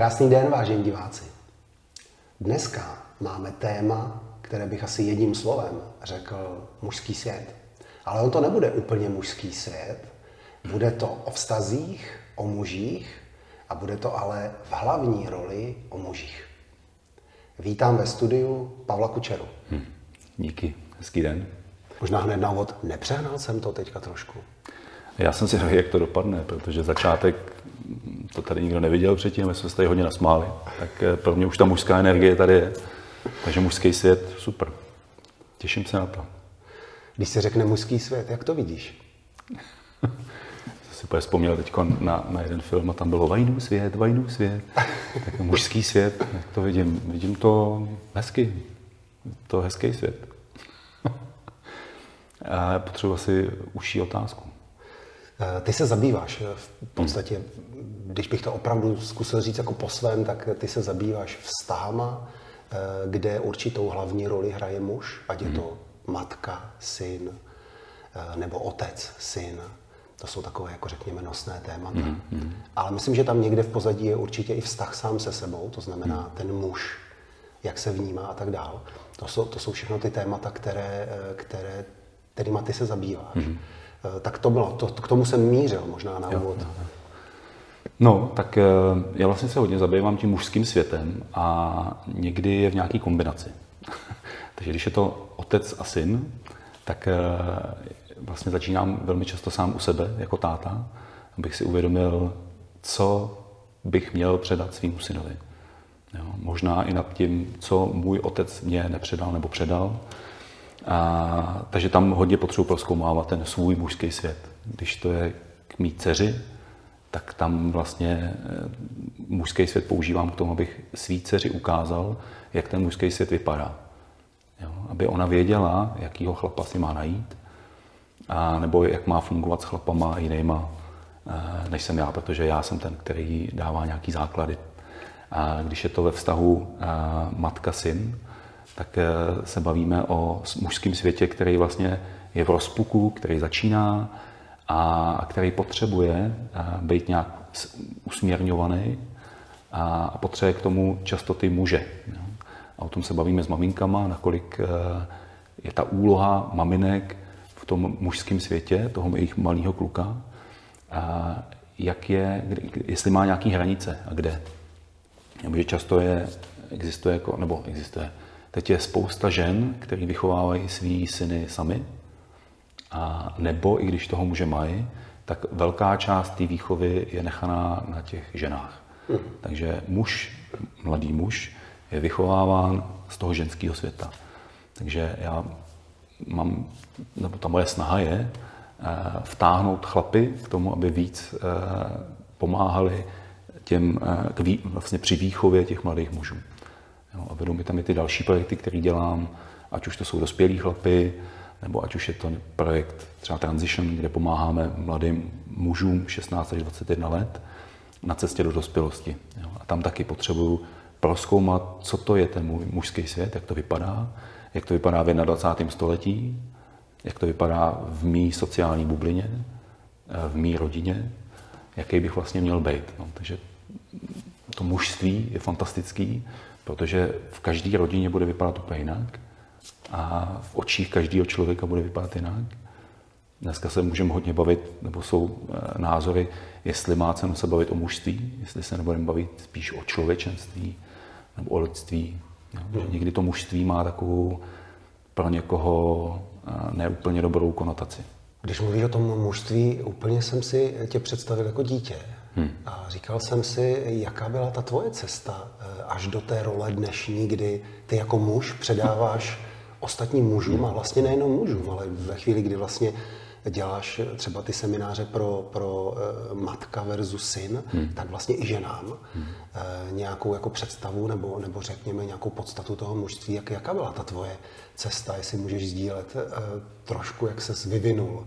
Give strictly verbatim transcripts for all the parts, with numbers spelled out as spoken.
Krásný den, vážení diváci. Dneska máme téma, které bych asi jedním slovem řekl mužský svět. Ale on to nebude úplně mužský svět, bude to o vztazích, o mužích a bude to ale v hlavní roli o mužích. Vítám ve studiu Pavla Kučeru. Hm, díky, hezký den. Možná hned na úvod, nepřehnal jsem to teďka trošku? Já jsem si řekl, jak to dopadne, protože začátek to tady nikdo neviděl předtím, my jsme se tady hodně nasmáli, tak pro mě už ta mužská energie tady je. Takže mužský svět, super. Těším se na to. Když se řekne mužský svět, jak to vidíš? Jsem si úplně vzpomněl teď na, na jeden film a tam bylo Vajnů svět, Vajnů svět. Tak mužský svět, jak to vidím? Vidím to hezky. To hezký svět. A já potřebuji asi užší otázku. Ty se zabýváš v podstatě, když bych to opravdu zkusil říct jako po svém, tak ty se zabýváš vztahama, kde určitou hlavní roli hraje muž, ať je to matka, syn, nebo otec, syn. To jsou takové, jako řekněme, nosné témata. Mm, mm. Ale myslím, že tam někde v pozadí je určitě i vztah sám se sebou, to znamená mm. ten muž, jak se vnímá a tak dál. To jsou, to jsou všechno ty témata, které, které, kterýma ty se zabýváš. Mm. Tak to bylo, to, k tomu jsem mířil možná na úvod. No, tak já vlastně se hodně zabývám tím mužským světem a někdy je v nějaký kombinaci. Takže když je to otec a syn, tak vlastně začínám velmi často sám u sebe jako táta, abych si uvědomil, co bych měl předat svýmu synovi. Jo, možná i nad tím, co můj otec mě nepředal nebo předal. A, takže tam hodně potřebuji prozkoumávat ten svůj mužský svět. Když to je k mý dceři, tak tam vlastně mužský svět používám k tomu, abych svý dceři ukázal, jak ten mužský svět vypadá. Jo, aby ona věděla, jakýho chlapa si má najít, a nebo jak má fungovat s chlapama jinýma, než jsem já, protože já jsem ten, který dává nějaký základy. A když je to ve vztahu matka-syn, tak se bavíme o mužském světě, který vlastně je v rozpuku, který začíná a který potřebuje být nějak usměrňovaný a potřebuje k tomu často ty muže. A o tom se bavíme s maminkama, nakolik je ta úloha maminek v tom mužském světě, toho jejich malého kluka, a jak je, jestli má nějaké hranice a kde. Protože často je, existuje, jako, nebo existuje, teď je spousta žen, které vychovávají svý syny sami, a nebo i když toho muže mají, tak velká část té výchovy je nechaná na těch ženách. Mm. Takže muž, mladý muž, je vychováván z toho ženského světa. Takže já mám, nebo ta moje snaha je vtáhnout chlapy k tomu, aby víc pomáhali těm, vlastně při výchově těch mladých mužů. Jo, a vedou mi tam i ty další projekty, které dělám, ať už to jsou dospělí chlapy, nebo ať už je to projekt třeba Transition, kde pomáháme mladým mužům šestnáct až dvacet jedna let na cestě do dospělosti. Jo, a tam taky potřebuju prozkoumat, co to je ten můj mužský svět, jak to vypadá, jak to vypadá v dvacátém prvním století, jak to vypadá v mý sociální bublině, v mý rodině, jaký bych vlastně měl být. No, takže to mužství je fantastický, protože v každé rodině bude vypadat úplně jinak a v očích každého člověka bude vypadat jinak. Dneska se můžeme hodně bavit, nebo jsou názory, jestli má cenu se bavit o mužství, jestli se nebudeme bavit spíš o člověčenství nebo o lidství. No, někdy to mužství má takovou pro někoho neúplně dobrou konotaci. Když mluvíš o tom mužství, úplně jsem si tě představil jako dítě. Hmm. A říkal jsem si, jaká byla ta tvoje cesta až do té role dnešní, kdy ty jako muž předáváš ostatním mužům, a vlastně nejenom mužům, ale ve chvíli, kdy vlastně děláš třeba ty semináře pro, pro uh, matka versus syn, hmm. tak vlastně i ženám hmm. uh, nějakou jako představu nebo, nebo řekněme nějakou podstatu toho mužství. Jak, jaká byla ta tvoje cesta, jestli můžeš sdílet uh, trošku, jak ses vyvinul?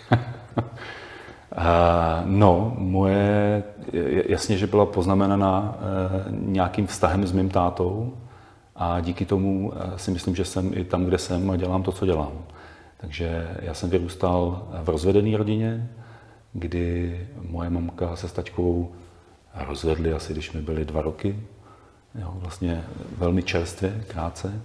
Uh, no, moje, jasně, že byla poznamenaná uh, nějakým vztahem s mým tátou a díky tomu uh, si myslím, že jsem i tam, kde jsem a dělám to, co dělám. Takže já jsem vyrůstal v rozvedené rodině, kdy moje mamka se s taťkou rozvedli asi, když mi byly dva roky. Jo, vlastně velmi čerstvě, krátce.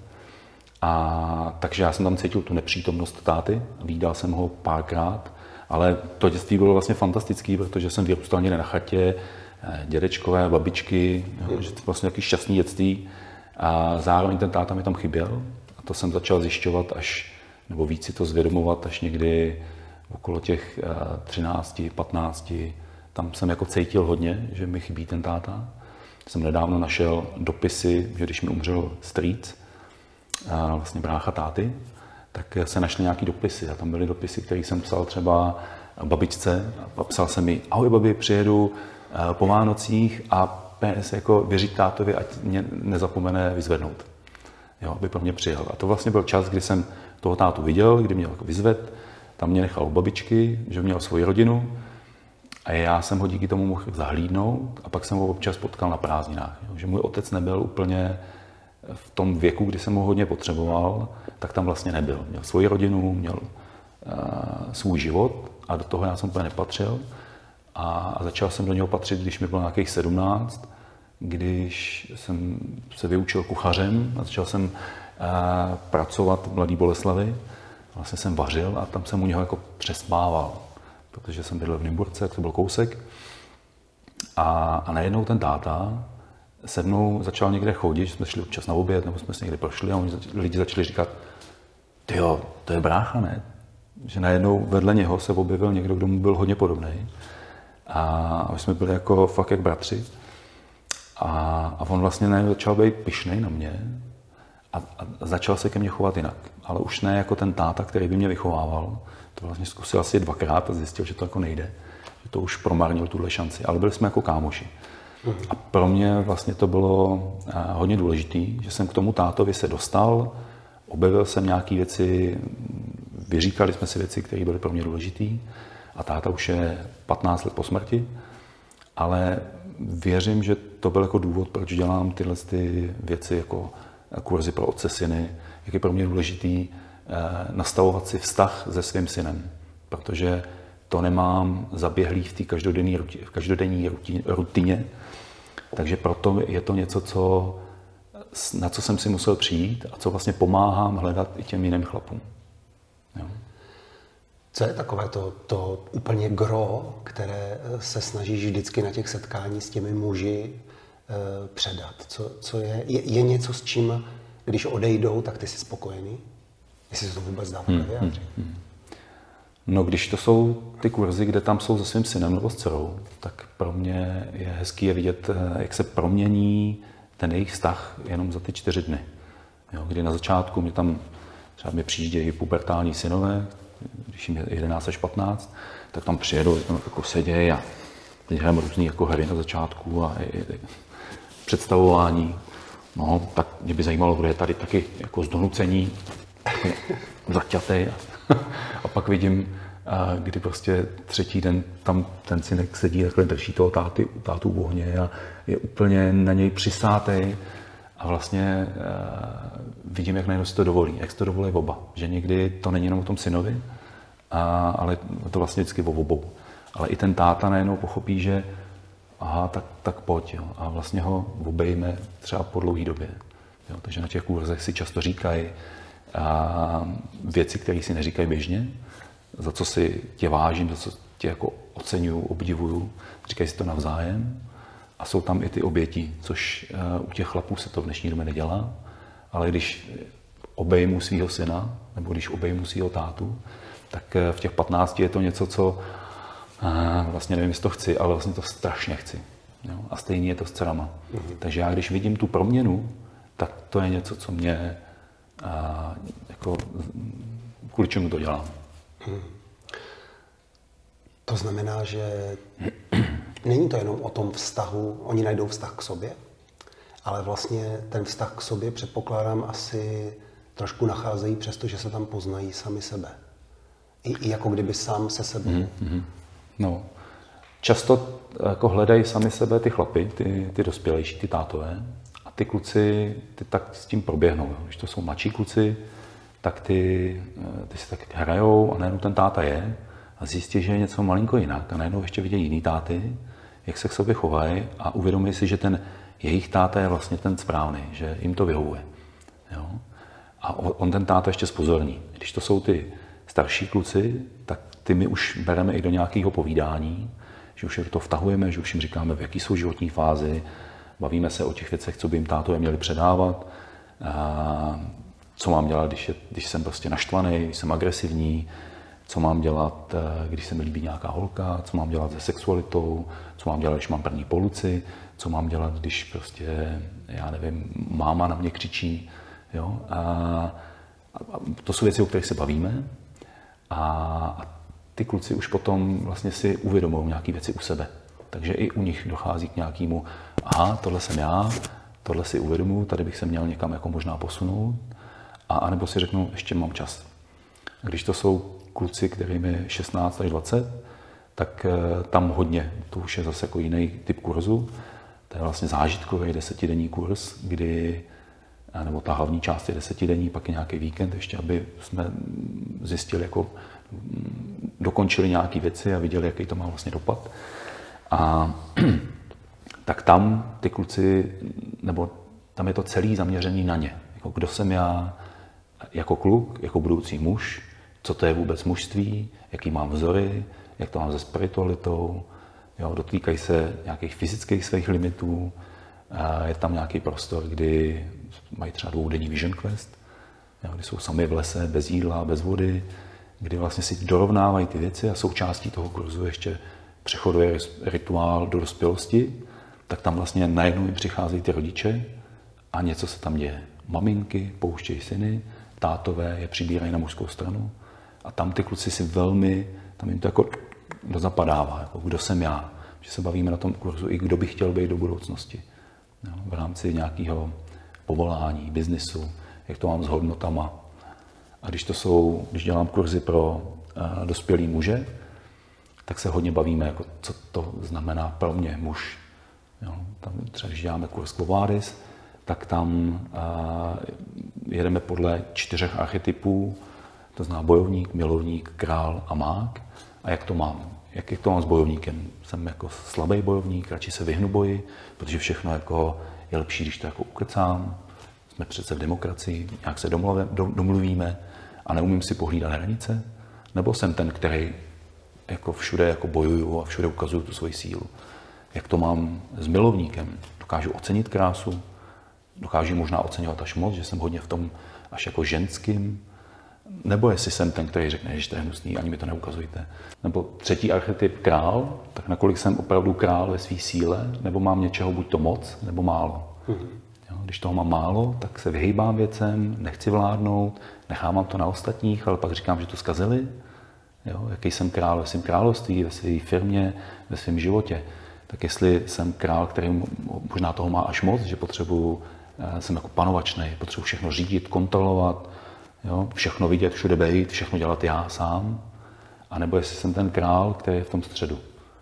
A takže já jsem tam cítil tu nepřítomnost táty, vídal jsem ho párkrát, ale to dětství bylo vlastně fantastický, protože jsem vyrůstal někde na chatě, dědečkové, babičky, jo, že to vlastně taky šťastný dětství. A zároveň ten táta mi tam chyběl a to jsem začal zjišťovat až, nebo víc si to zvědomovat až někdy okolo těch třinácti, patnácti. Tam jsem jako cítil hodně, že mi chybí ten táta. Jsem nedávno našel dopisy, že když mi umřel strýc, vlastně brácha táty, tak se našly nějaký dopisy a tam byly dopisy, které jsem psal třeba babičce a psal jsem mi: ahoj babi, přijedu po Vánocích a P S jako věřit tátovi, ať mě nezapomene vyzvednout, jo, aby pro mě přijel. A to vlastně byl čas, kdy jsem toho tátu viděl, kdy mě jako vyzved, tam mě nechal u babičky, že měl svoji rodinu a já jsem ho díky tomu mohl zahlídnout a pak jsem ho občas potkal na prázdninách. Jo, že můj otec nebyl úplně v tom věku, kdy jsem ho hodně potřeboval, tak tam vlastně nebyl. Měl svoji rodinu, měl uh, svůj život a do toho já jsem úplně nepatřil. A, a začal jsem do něho patřit, když mi bylo nějakých sedmnáct, když jsem se vyučil kuchařem a začal jsem uh, pracovat v Mladé Boleslavi. Vlastně jsem vařil a tam jsem u něho jako přespával, protože jsem bydlel v Nymburce, to byl kousek. A, a najednou ten táta se mnou začal někde chodit, že jsme šli občas na oběd, nebo jsme se někde prošli a oni, lidi začali říkat: tyjo, to je brácha, ne? Že najednou vedle něho se objevil někdo, kdo mu byl hodně podobný. A my jsme byli jako fakt jak bratři. A, a on vlastně najednou začal být pyšnej na mě a, a začal se ke mně chovat jinak. Ale už ne jako ten táta, který by mě vychovával. To vlastně zkusil asi dvakrát a zjistil, že to jako nejde. Že to už promarnil tuhle šanci. Ale byli jsme jako kámoši. A pro mě vlastně to bylo hodně důležité, že jsem k tomu tátovi se dostal, objevil jsem nějaké věci, vyříkali jsme si věci, které byly pro mě důležité. A táta už je patnáct let po smrti, ale věřím, že to byl jako důvod, proč dělám tyhle ty věci jako kurzy pro otce syny, jak je pro mě důležitý nastavovat si vztah se svým synem, protože to nemám zaběhlý v té každodenní, v každodenní rutině, takže proto je to něco, co, na co jsem si musel přijít a co vlastně pomáhám hledat i těm jiným chlapům. Jo. Co je takové to, to úplně gro, které se snažíš vždycky na těch setkání s těmi muži e, předat? Co, co je, je, je něco, s čím, když odejdou, tak ty jsi spokojený? Jestli se to vůbec dá hmm, vyjádřit? Hmm, hmm. No, když to jsou ty kurzy, kde tam jsou se svým synem nebo s dcerou, tak pro mě je hezký je vidět, jak se promění ten jejich vztah jenom za ty čtyři dny. Jo, kdy na začátku mě tam třeba mi přijíždějí pubertální synové, když jim je jedenáct až patnáct, tak tam přijedou, tam jako sedějí a teď hrajeme různý jako hry na začátku a je, je, představování. No, tak mě by zajímalo, kdo je tady taky jako z donucení, zaťatej. A pak vidím, kdy prostě třetí den tam ten synek sedí, takhle drží toho táty, tátu v ohně a je úplně na něj přisátej. A vlastně vidím, jak najednou si to dovolí, jak si to dovolí oba. Že někdy to není jenom o tom synovi, a, ale to vlastně vždycky o obou. Ale i ten táta najednou pochopí, že aha, tak, tak pojď. Jo. A vlastně ho obejme třeba po dlouhé době. Jo. Takže na těch kurzech si často říkají a věci, které si neříkají běžně, za co si tě vážím, za co tě jako oceňuju, obdivuju, říkají si to navzájem. A jsou tam i ty oběti, což u těch chlapů se to v dnešní době nedělá, ale když obejmu svého syna, nebo když obejmu svého tátu, tak v těch patnácti je to něco, co vlastně nevím, jestli to chci, ale vlastně to strašně chci. Jo? A stejně je to s dcerama. Mm-hmm. Takže já, když vidím tu proměnu, tak to je něco, co mě a, jako, kvůli čemu to dělám. Hmm. To znamená, že není to jenom o tom vztahu, oni najdou vztah k sobě, ale vlastně ten vztah k sobě, předpokládám, asi trošku nacházejí, přestože se tam poznají sami sebe. I, i jako kdyby sám se sebou. Mm-hmm. No, často jako hledají sami sebe ty chlapy, ty, ty dospělejší, ty tátové, a ty kluci ty tak s tím proběhnou. Když to jsou mladší kluci, tak ty, ty si tak hrajou a najednou ten táta je a zjistí, že je něco malinko jinak a najednou ještě vidějí jiný táty, jak se k sobě chovají a uvědomí si, že ten jejich táta je vlastně ten správný, že jim to vyhovuje. Jo? A on ten táta ještě zpozorní. Když to jsou ty starší kluci, tak ty my už bereme i do nějakého povídání, že už to vtahujeme, že už jim říkáme, v jaký jsou životní fázi, bavíme se o těch věcech, co by jim tátové měli předávat, a co mám dělat, když, je, když jsem prostě naštvaný, když jsem agresivní, co mám dělat, když se mi líbí nějaká holka, co mám dělat se sexualitou, co mám dělat, když mám první poluci, co mám dělat, když prostě, já nevím, máma na mě křičí. Jo? A, a to jsou věci, o kterých se bavíme a, a ty kluci už potom vlastně si uvědomují nějaké věci u sebe. Takže i u nich dochází k nějakému, aha, tohle jsem já, tohle si uvědomuji, tady bych se měl někam jako možná posunout, a anebo si řeknu, ještě mám čas. Když to jsou kluci, kterým je šestnáct až dvacet, tak tam hodně, to už je zase jako jiný typ kurzu. To je vlastně zážitkový desetidenní kurz, kdy, nebo ta hlavní část je desetidenní, pak je nějaký víkend ještě, aby jsme zjistili, jako dokončili nějaké věci a viděli, jaký to má vlastně dopad. A tak tam ty kluci, nebo tam je to celý zaměřený na ně. Jako kdo jsem já jako kluk, jako budoucí muž, co to je vůbec mužství, jaký mám vzory, jak to mám se spiritualitou, jo, dotýkají se nějakých fyzických svých limitů, je tam nějaký prostor, kdy mají třeba dvoudenní vision quest, jo, kdy jsou sami v lese, bez jídla, bez vody, kdy vlastně si dorovnávají ty věci a součástí toho kurzu ještě přechodový rituál do dospělosti, tak tam vlastně najednou jim přicházejí ty rodiče a něco se tam děje. Maminky pouštějí syny, tátové je přibírají na mužskou stranu a tam ty kluci si velmi, tam jim to jako zapadává, jako kdo jsem já. Že se bavíme na tom kurzu i kdo by chtěl být do budoucnosti. Jo, v rámci nějakého povolání, biznisu, jak to mám s hodnotama. A když to jsou, když dělám kurzy pro uh, dospělý muže, tak se hodně bavíme, jako, co to znamená pro mě muž. Jo, tam třeba, když děláme kurz Quo Vadis, tak tam uh, jedeme podle čtyřech archetypů, to znamená bojovník, milovník, král a mák. A jak to mám? Jak, jak to mám s bojovníkem? Jsem jako slabý bojovník, radši se vyhnu boji, protože všechno jako je lepší, když to jako ukecám. Jsme přece v demokracii, nějak se domluvíme, domluvíme a neumím si pohlídat hranice. Nebo jsem ten, který jako všude jako bojuju a všude ukazuju tu svoji sílu. Jak to mám s milovníkem? Dokážu ocenit krásu, dokážu možná oceňovat až moc, že jsem hodně v tom až jako ženským. Nebo jestli jsem ten, který řekne, že to je hnusný, ani mi to neukazujte. Nebo třetí archetyp král, tak nakolik jsem opravdu král ve své síle, nebo mám něčeho buď to moc, nebo málo. Mm-hmm. Jo, když toho mám málo, tak se vyhýbám věcem, nechci vládnout, nechávám to na ostatních, ale pak říkám, že to zkazili. Jo, jaký jsem král ve svém království, ve své firmě, ve svém životě. Tak jestli jsem král, který možná toho má až moc, že potřebuji, jsem jako panovačnej, potřebuji všechno řídit, kontrolovat, jo, všechno vidět, všude být, všechno dělat já sám. A nebo jestli jsem ten král, který je v tom středu.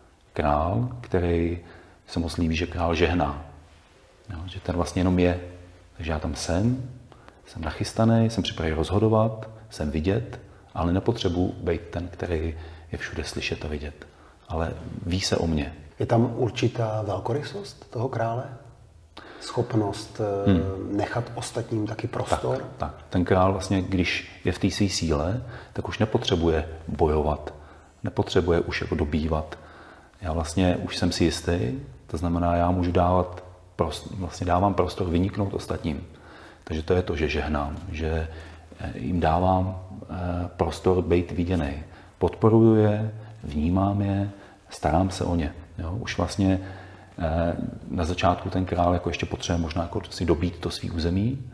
Král, který se moc líbí, že král žehná. Jo, že ten vlastně jenom je. Takže já tam jsem, jsem nachystaný, jsem připravený rozhodovat, jsem vidět, ale nepotřebuji být ten, který je všude slyšet a vidět. Ale ví se o mně. Je tam určitá velkorysost toho krále? Schopnost hmm. nechat ostatním taky prostor? Tak, tak. Ten král vlastně, když je v té své síle, tak už nepotřebuje bojovat, nepotřebuje už jako dobývat. Já vlastně už jsem si jistý, to znamená, já můžu dávat, prost, vlastně dávám prostor vyniknout ostatním. Takže to je to, že žehnám, že jim dávám prostor být viděný. Podporuju je, vnímám je, starám se o ně. Jo? Už vlastně na začátku ten král jako ještě potřebuje možná jako si dobít to svý území.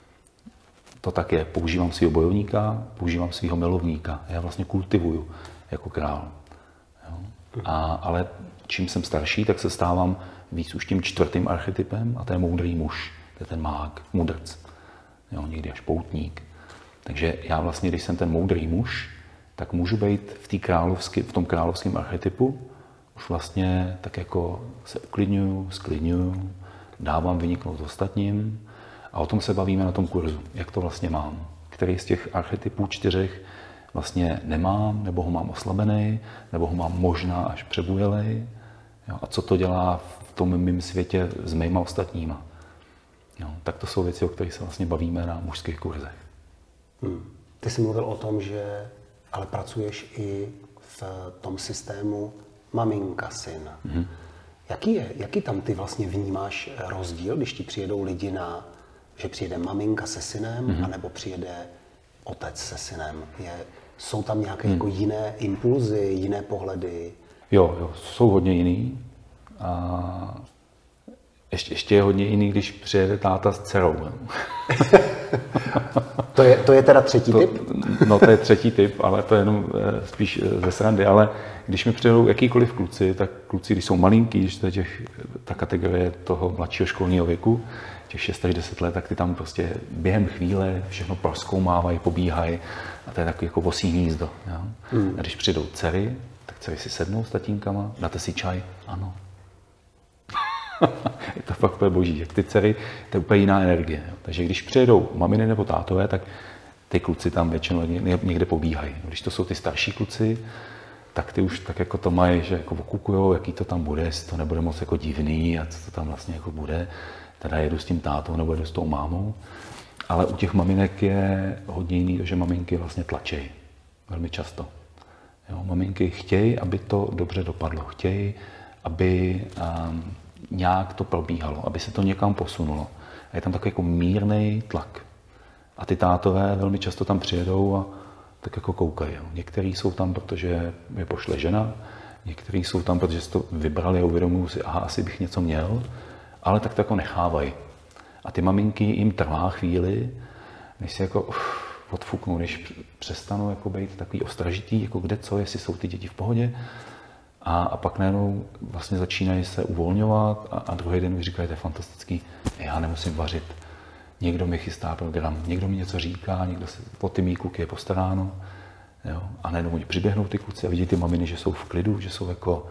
To tak je. Používám svého bojovníka, používám svého milovníka. Já vlastně kultivuju jako král. Jo? A, ale čím jsem starší, tak se stávám víc už tím čtvrtým archetypem a to je moudrý muž. To je ten mák, mudrc. Jo? Někdy až poutník. Takže já vlastně, když jsem ten moudrý muž, tak můžu být v, té královský, v tom královském archetypu, už vlastně tak jako se uklidňuju, sklidňuju, dávám vyniknout ostatním a o tom se bavíme na tom kurzu, jak to vlastně mám. Který z těch archetypů čtyřech vlastně nemám, nebo ho mám oslabený, nebo ho mám možná až přebujelej. Jo, a co to dělá v tom mým světě s mýma ostatníma. Jo, tak to jsou věci, o kterých se vlastně bavíme na mužských kurzech. Hmm. Ty jsi mluvil o tom, že ale pracuješ i v tom systému maminka, syn. Hmm. Jaký je, jaký tam ty vlastně vnímáš rozdíl, když ti přijedou lidi na, že přijede maminka se synem, hmm. anebo přijede otec se synem? Je, jsou tam nějaké hmm. jako jiné impulzy, jiné pohledy? Jo, jo, jsou hodně jiný. A ještě, ještě je hodně jiný, když přijede táta s dcerou. to, je, to je teda třetí to, typ? No to je třetí typ, ale to je jenom spíš ze srandy. Ale když mi přijedou jakýkoliv kluci, tak kluci, když jsou malinký, když to je těch, ta kategorie toho mladšího školního věku, těch šest až deset let, tak ty tam prostě během chvíle všechno prozkoumávají, pobíhají a to je takový jako bosí hnízdo. Jo? Hmm. A když přijdou dcery, tak dcery si sednou s tatínkama, dáte si čaj? Ano. Je to fakt boží, jak ty dcery, to je úplně jiná energie. Jo? Takže když přijedou maminy nebo tátové, tak ty kluci tam většinou někde pobíhají. Když to jsou ty starší kluci, tak ty už tak jako to mají, že jako okukujou, jaký to tam bude, jestli to nebude moc jako divný a co to tam vlastně jako bude. Teda jedu s tím tátou nebo jedu s tou mámou. Ale u těch maminek je hodně jiný, že maminky vlastně tlačejí. Velmi často. Jo, maminky chtějí, aby to dobře dopadlo. Chtějí, aby um, nějak to probíhalo, aby se to někam posunulo. A je tam takový jako mírný tlak. A ty tátové velmi často tam přijedou a tak jako koukají. Jo. Některý jsou tam, protože je pošle žena, některý jsou tam, protože si to vybrali a uvědomují si, aha, asi bych něco měl, ale tak to jako nechávají. A ty maminky jim trvá chvíli, než si jako uf, odfuknou, než přestanou jako být takový ostražitý, jako kde co, jestli jsou ty děti v pohodě. A, a pak najednou vlastně začínají se uvolňovat a, a druhý den mi říkají, to je fantastický, já nemusím vařit. Někdo mi chystá program, někdo mi něco říká, někdo se po ty mý kluky je postaráno. Jo? A najednou oni přiběhnou ty kluci a vidí ty maminy, že jsou v klidu, že jsou jako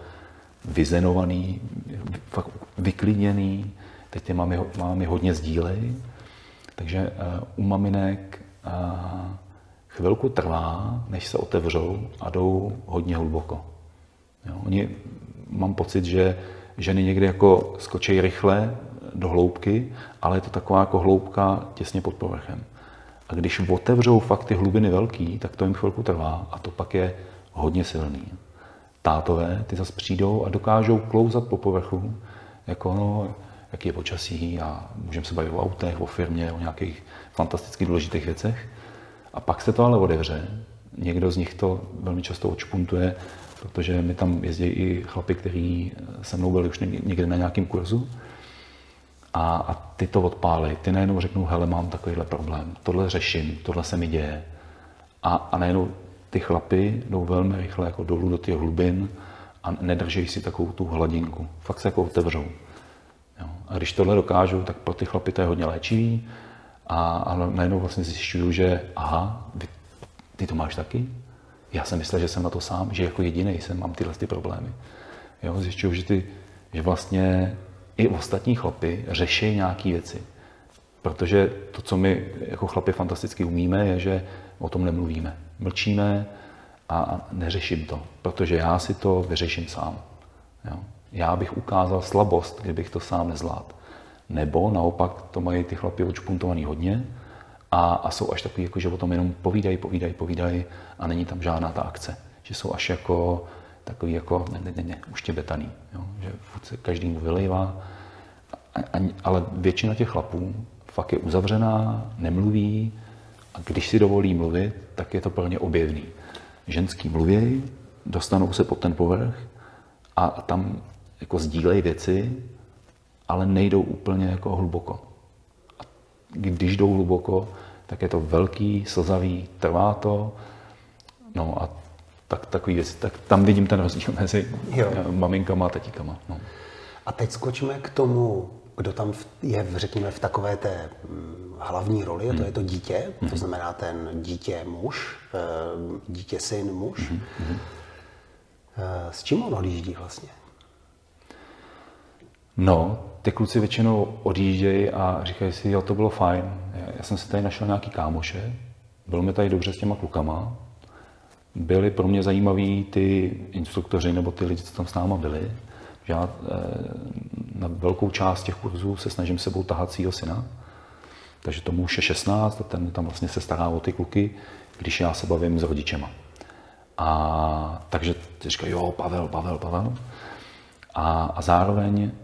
vyzenovaný, fakt vyklidněný. Teď ty mámy, mámy hodně sdílej. Takže uh, u maminek uh, chvilku trvá, než se otevřou a jdou hodně hluboko. Jo? Oni, mám pocit, že ženy někdy jako skočí rychle do hloubky, ale je to taková jako hloubka těsně pod povrchem. A když otevřou fakt ty hlubiny velký, tak to jim chvilku trvá a to pak je hodně silný. Tátové, ty zase přijdou a dokážou klouzat po povrchu, jako no, jaký je počasí a můžeme se bavit o autech, o firmě, o nějakých fantasticky důležitých věcech. A pak se to ale otevře. Někdo z nich to velmi často odšpuntuje, protože mi tam jezdí i chlapi, kteří se mnou byli už někde na nějakém kurzu. A, a ty to odpálej, ty najednou řeknou, hele, mám takovýhle problém, tohle řeším, tohle se mi děje. A, a najednou ty chlapy jdou velmi rychle jako dolů do těch hlubin a nedrží si takovou tu hladinku. Fakt se jako otevřou. Jo. A když tohle dokážou, tak pro ty chlapy to je hodně léčivý. A, a najednou vlastně zjišťuju, že aha, ty, ty to máš taky? Já jsem myslel, že jsem na to sám, že jako jedinej jsem, mám tyhle ty problémy. Jo, zjišťuju, že, ty, že vlastně i ostatní chlapy řeší nějaké věci. Protože to, co my jako chlapi fantasticky umíme, je, že o tom nemluvíme. Mlčíme a neřeším to, protože já si to vyřeším sám. Jo? Já bych ukázal slabost, kdybych to sám nezvládl. Nebo naopak to mají ty chlapi odšpuntovaný hodně a, a jsou až takový, jako, že o tom jenom povídají, povídají, povídají a není tam žádná ta akce. Že jsou až jako takový jako ne, ne, ne, ne, uštěbetaný, jo? Že se každý mu vylejvá. A, a, ale většina těch chlapů fakt je uzavřená, nemluví a když si dovolí mluvit, tak je to pro ně objevný. Ženský mluví, dostanou se pod ten povrch a, a tam jako sdílejí věci, ale nejdou úplně jako hluboko. A když jdou hluboko, tak je to velký, slzavý, trvá to, no a tak takový věci, tak tam vidím ten rozdíl mezi jo. maminkama a tatíkama. No. A teď skočíme k tomu, kdo tam je, řekněme, v takové té hlavní roli, a to je to dítě, to znamená ten dítě muž, dítě syn muž. Mm-hmm. S čím on odjíždí vlastně? No, ty kluci většinou odjíždějí a říkají si, jo, to bylo fajn. Já jsem si tady našel nějaký kámoše, bylo mi tady dobře s těma klukama, byli pro mě zajímaví ty instruktoři nebo ty lidi, co tam s náma byli. Já na velkou část těch kurzů se snažím sebou tahat svýho syna, takže tomu už je šestnáct a ten tam vlastně se stará o ty kluky, když já se bavím s rodičema. A takže říkají, jo, Pavel, Pavel, Pavel. A, a zároveň e,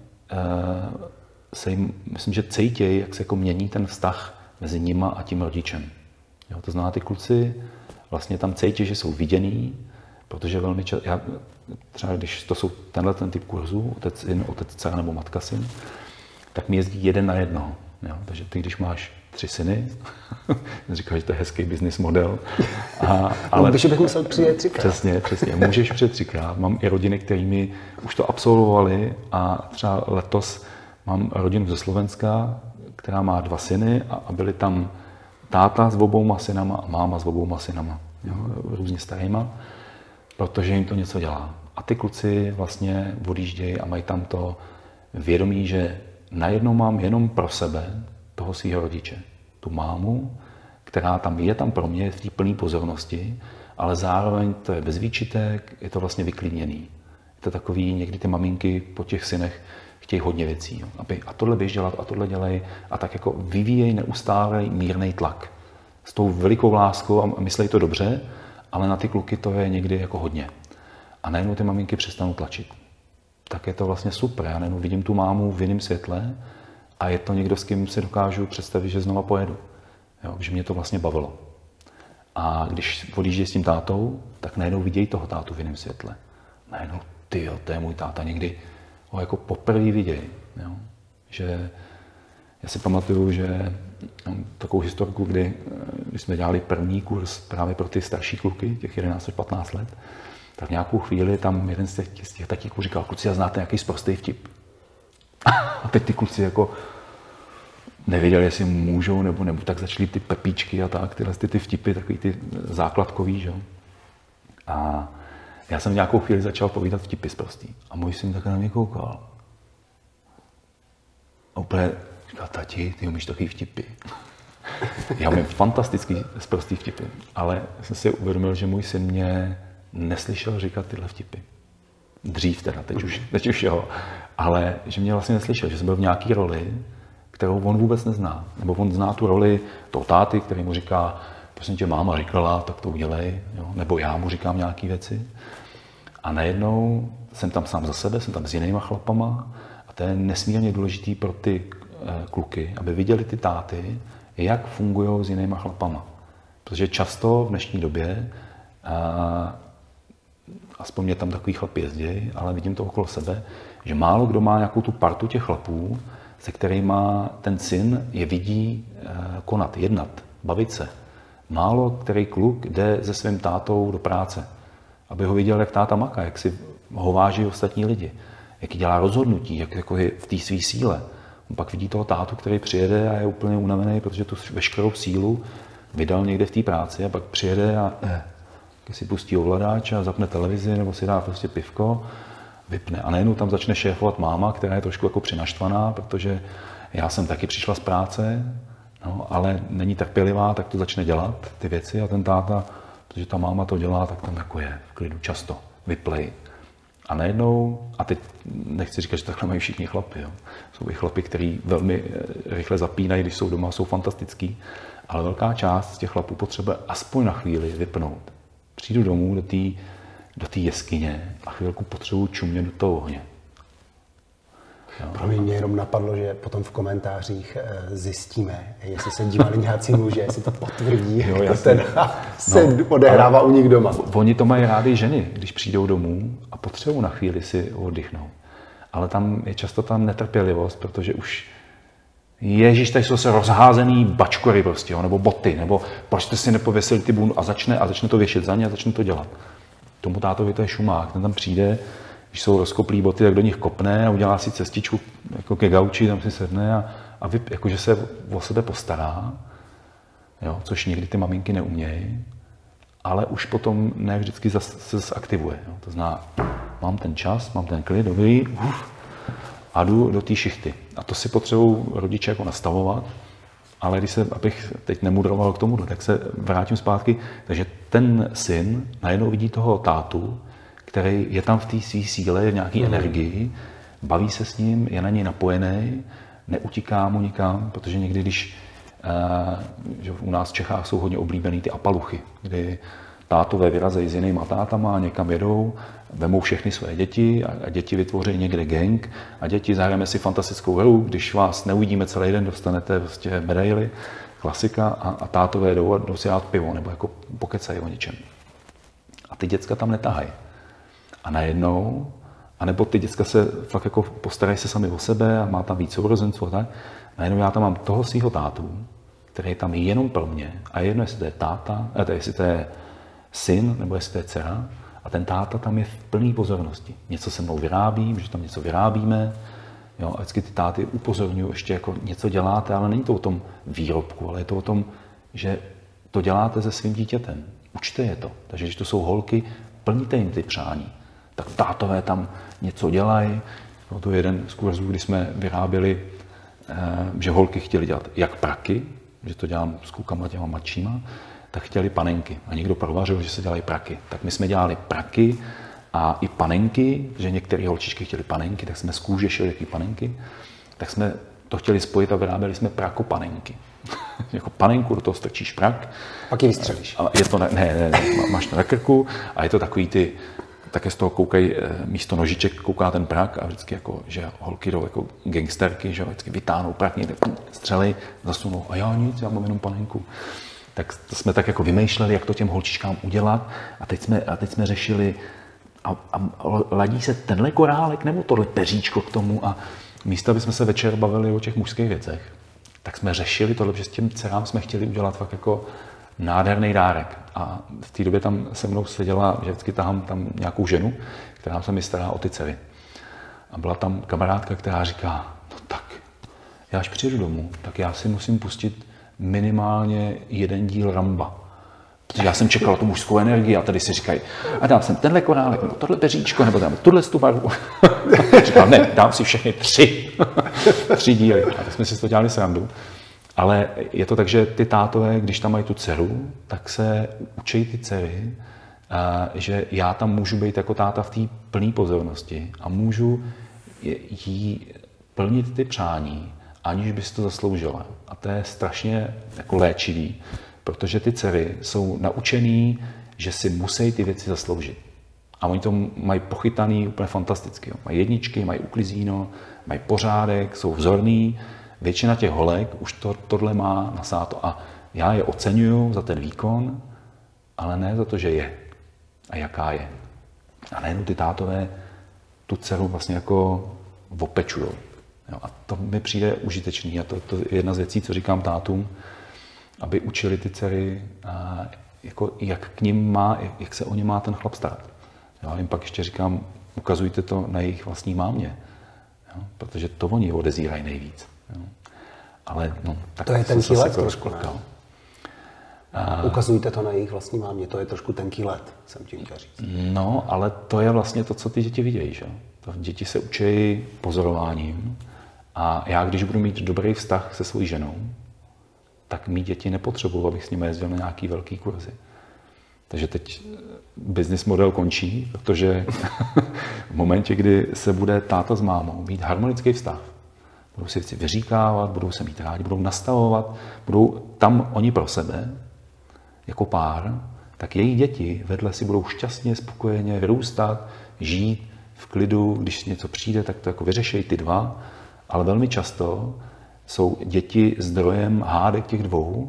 se jim, myslím, že cítějí, jak se jako mění ten vztah mezi nima a tím rodičem. Jo, to znamená, ty kluci vlastně tam cítí, že jsou viděný, protože velmi často, já třeba když to jsou tenhle ten typ kurzů, otec syn, otec dcera nebo matka syn, tak mi jezdí jeden na jednoho. Jo? Takže ty, když máš tři syny, říkáš, že to je hezký business model. A, ale když bych musel přijet třikrát. Přesně, přesně. Můžeš přijet třikrát. Mám i rodiny, kterými už to absolvovali a třeba letos mám rodinu ze Slovenska, která má dva syny a, a byli tam táta s obouma synama a máma s obouma synama. Jo? Různě starýma, protože jim to něco dělá. A ty kluci vlastně odjíždějí a mají tam to vědomí, že najednou mám jenom pro sebe toho svého rodiče. Tu mámu, která tam je tam pro mě v té plné pozornosti, ale zároveň to je bez výčitek, je to vlastně vyklidněný. Je to takový, někdy ty maminky po těch synech chtějí hodně věcí. Jo. Aby a tohle běž dělat, a tohle dělej, a tak jako vyvíjejí neustále mírný tlak. S tou velikou láskou a myslej to dobře, ale na ty kluky to je někdy jako hodně. A najednou ty maminky přestanou tlačit. Tak je to vlastně super. Já najednou vidím tu mámu v jiném světle a je to někdo, s kým si dokážu představit, že znova pojedu. Jo, že mě to vlastně bavilo. A když odjíždějí s tím tátou, tak najednou vidějí toho tátu v jiném světle. Najednou, tyjo, to je můj táta, někdy ho jako poprvé vidějí. Jo. Že já si pamatuju, že mám takovou historku, kdy když jsme dělali první kurz právě pro ty starší kluky, těch jedenáct až patnáct let, tak v nějakou chvíli tam jeden z těch, z těch tatíků říkal, kluci, já znáte nějaký sprostý vtip. A teď ty kluci jako nevěděli, jestli můžou, nebo, nebo tak začaly ty pepíčky a tak, tyhle ty, ty vtipy, takový ty základkový, že jo. A já jsem v nějakou chvíli začal povídat vtipy sprostý. A můj syn takhle na mě koukal. A úplně říkal, tati, ty umíš takový vtipy. Já umím fantastický sprostý vtipy, ale jsem si uvědomil, že můj syn mě neslyšel říkat tyhle vtipy. Dřív teda, teď už, teď už jo. Ale že mě vlastně neslyšel, že jsem byl v nějaký roli, kterou on vůbec nezná. Nebo on zná tu roli toho táty, který mu říká, prosím tě, máma říkala, tak to udělej. Jo? Nebo já mu říkám nějaké věci. A najednou jsem tam sám za sebe, jsem tam s jinýma chlapama a to je nesmírně důležitý pro ty kluky, aby viděli ty táty, jak fungují s jinýma chlapama. Protože často v dnešní době, a, aspoň mě tam takový chlap jezdí, ale vidím to okolo sebe, že málo kdo má nějakou tu partu těch chlapů, se kterými ten syn je vidí konat, jednat, bavit se. Málo který kluk jde se svým tátou do práce, aby ho viděl, jak táta maká, jak si ho váží ostatní lidi, jak dělá rozhodnutí, jak jako je v té své síle. On pak vidí toho tátu, který přijede a je úplně unavený, protože tu veškerou sílu vydal někde v té práci a pak přijede a eh, si pustí ovladač a zapne televizi nebo si dá prostě pivko, vypne. A najednou tam začne šéfovat máma, která je trošku jako přinaštvaná, protože já jsem taky přišla z práce, no, ale není trpělivá, tak to začne dělat, ty věci a ten táta, protože ta máma to dělá, tak tam jako je v klidu často, vyplej. A najednou, a teď nechci říkat, že takhle mají všichni chlapy, jo. Jsou i chlapy, kteří velmi rychle zapínají, když jsou doma, jsou fantastický, ale velká část z těch chlapů potřebuje aspoň na chvíli vypnout. Přijdu domů do té do té jeskyně a chvilku potřebuji čumět do toho ohně. Jo. Pro mě jenom napadlo, že potom v komentářích zjistíme, jestli se dívali nějací muži, jestli to potvrdí, jo, jak ten se no, odehrává u nich doma. Oni to mají rádi ženy, když přijdou domů a potřebují na chvíli si oddychnout. Ale tam je často tam netrpělivost, protože už Ježíš, tady jsou se rozházený bačkory prostě, jo, nebo boty, nebo proč jste si nepověsili ty bundu a začne, a začne to věšet za ně a začne to dělat. Tomu tátovi to je šumák, ten tam přijde, když jsou rozkoplý boty, tak do nich kopne a udělá si cestičku jako ke gauči, tam si sedne a, a vy, jakože se o sebe postará, jo, což někdy ty maminky neumějí, ale už potom ne vždycky se zaktivuje. Jo. To znamená, mám ten čas, mám ten klid, dobrý, uf, a jdu do té šichty. A to si potřebují rodiče jako nastavovat, ale když se, abych teď nemudroval k tomu, tak se vrátím zpátky. Takže ten syn najednou vidí toho tátu, který je tam v té své síle, v nějaké mm. energii, baví se s ním, je na něj napojený, neutíká mu nikam, protože někdy, když uh, že u nás v Čechách jsou hodně oblíbený ty apaluchy, kdy tátové vyrazejí s jinýma tátama, někam jedou, vemou všechny své děti a děti vytvoří někde gang a děti zahrajeme si fantastickou hru, když vás neuvidíme celý den, dostanete prostě medaily, klasika a, a tátové jdou a jdou si dát pivo nebo jako pokecají o něčem. A ty děcka tam netahají. A najednou, anebo ty děcka se fakt jako postarají se sami o sebe a má tam víc sourozenců a tak, najednou já tam mám toho svýho tátu, který je tam jenom pro mě a jedno, jestli to je táta, a to jestli to je syn, nebo jestli to je dcera, a ten táta tam je v plné pozornosti. Něco se mnou vyrábím, že tam něco vyrábíme, jo, a vždycky ty táty upozorňují, ještě jako něco děláte, ale není to o tom výrobku, ale je to o tom, že to děláte se svým dítětem. Učte je to. Takže když to jsou holky, plníte jim ty přání. Tak tátové tam něco dělají. No, to je jeden z kurzů, kdy jsme vyráběli, eh, že holky chtěly dělat jak praky, že to dělám s klukama těma mladšíma, tak chtěli panenky. A někdo provařil, že se dělají praky. Tak my jsme dělali praky a i panenky, že některé holčičky chtěly panenky, tak jsme z kůže šili jaký panenky. Tak jsme to chtěli spojit a vyráběli jsme prakopanenky. Jako panenku, do toho strčíš prak. Pak ji vystřelíš. A je to, ne, ne, ne, máš to na krku a je to takový ty, také z toho koukají, místo nožiček kouká ten prak a vždycky jako, že holky jdou jako gangsterky, že vždycky vytáhnou prak, někde střelej, zasunou a já nic, já mám jenom panenku. Tak jsme tak jako vymýšleli, jak to těm holčičkám udělat a teď jsme, a teď jsme řešili, a, a ladí se tenhle korálek nebo tohle peříčko k tomu a místo, aby jsme se večer bavili o těch mužských věcech, tak jsme řešili tohle, že s těm dcerám jsme chtěli udělat fakt jako nádherný dárek. A v té době tam se mnou seděla, že vždycky tahám tam nějakou ženu, která se mi stará o ty dcery. A byla tam kamarádka, která říká, no tak, já až přijedu domů, tak já si musím pustit minimálně jeden díl Ramba. Protože já jsem čekal tu mužskou energii a tady si říkají, a dám jsem tenhle korálek, nebo tohle peříčko, nebo dám tuhle tu barvu. Říkal, ne, dám si všechny tři. tři díly. A tak jsme si to dělali srandu. Ale je to tak, že ty tátové, když tam mají tu dceru, tak se učí ty dcery, že já tam můžu být jako táta v té plné pozornosti a můžu jí plnit ty přání, aniž bys to zasloužila. A to je strašně jako léčivý, protože ty dcery jsou naučený, že si musí ty věci zasloužit. A oni to mají pochytaný úplně fantasticky. Jo. Mají jedničky, mají uklizíno, mají pořádek, jsou vzorný. Většina těch holek už to, tohle má nasáto. A já je oceňuju za ten výkon, ale ne za to, že je a jaká je. A nejenom ty tátové tu dceru vlastně jako opečujou. Jo. A to mi přijde užitečný. A to, to je jedna z věcí, co říkám tátům, aby učili ty dcery, a jako, jak k ním má, jak se o ně má ten chlap starat. Já jim pak ještě říkám, ukazujte to na jejich vlastní mámě, jo? Protože to oni odezírají nejvíc. Jo? Ale no, tak to je tenký let trošku, ne? A... Ukazujte to na jejich vlastní mámě, to je trošku tenký let, jsem tím chtěl říct. No, ale to je vlastně to, co ty děti vidějí. Že? To děti se učí pozorováním a já, když budu mít dobrý vztah se svou ženou, tak mý děti nepotřebují, abych s nimi jezdil na nějaký velký kurzy. Takže teď business model končí, protože v momentě, kdy se bude táta s mámou mít harmonický vztah, budou si věci vyříkávat, budou se mít rádi, budou nastavovat, budou tam oni pro sebe, jako pár, tak jejich děti vedle si budou šťastně, spokojeně vyrůstat, žít v klidu, když něco přijde, tak to jako vyřešejí ty dva, ale velmi často jsou děti zdrojem hádek těch dvou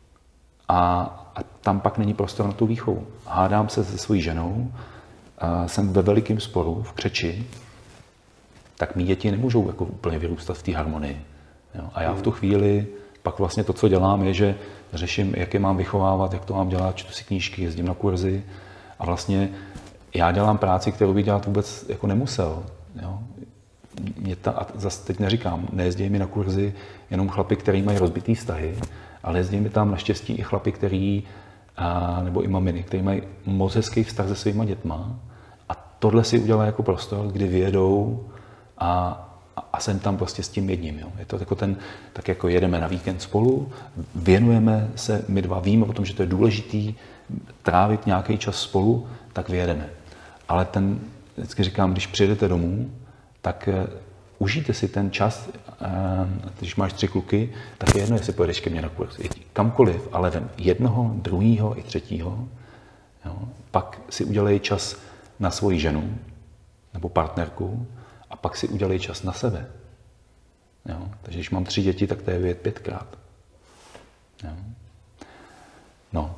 a, a tam pak není prostor na tu výchovu. Hádám se se svojí ženou, a jsem ve velikém sporu, v křeči, tak mý děti nemůžou jako úplně vyrůstat v té harmonii. Jo? A já v tu chvíli pak vlastně to, co dělám, je, že řeším, jak je mám vychovávat, jak to mám dělat, čtu si knížky, jezdím na kurzy a vlastně já dělám práci, kterou bych dělat vůbec jako nemusel. Jo? Mě ta, a zase teď neříkám, nejezdí mi na kurzy jenom chlapi, který mají rozbitý vztahy, ale jezdí mi tam naštěstí i chlapi, který, a, nebo i maminy, který mají moc hezký vztah se svýma dětma a tohle si udělá jako prostor, kdy vyjedou a, a, a jsem tam prostě s tím jedním. Jo. Je to jako ten, tak jako jedeme na víkend spolu, věnujeme se, my dva víme o tom, že to je důležitý trávit nějaký čas spolu, tak vyjedeme. ale ten, vždycky říkám, když přijedete domů, tak užijte si ten čas, když máš tři kluky, tak je jedno, jestli pojedeš ke mně na kurz. Kamkoliv, ale vem jednoho, druhýho i třetího. Jo. Pak si udělej čas na svoji ženu nebo partnerku a pak si udělej čas na sebe. Jo. Takže když mám tři děti, tak to je vyjet pětkrát. Jo. No.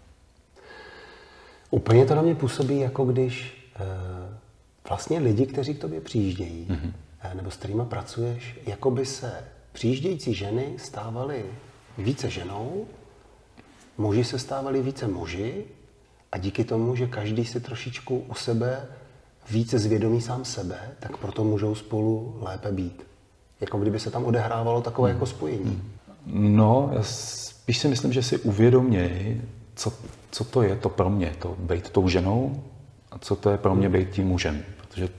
Úplně to na mě působí, jako když e, vlastně lidi, kteří k tobě přijíždějí, mm-hmm. e, nebo s kterýma pracuješ, jako by se přijíždějící ženy stávaly více ženou, muži se stávali více muži a díky tomu, že každý si trošičku u sebe více zvědomí sám sebe, tak proto můžou spolu lépe být. Jako kdyby se tam odehrávalo takové mm. jako spojení. No, já spíš si myslím, že si uvědoměj, co, co to je to pro mě, to být tou ženou a co to je pro mě být tím mužem. Protože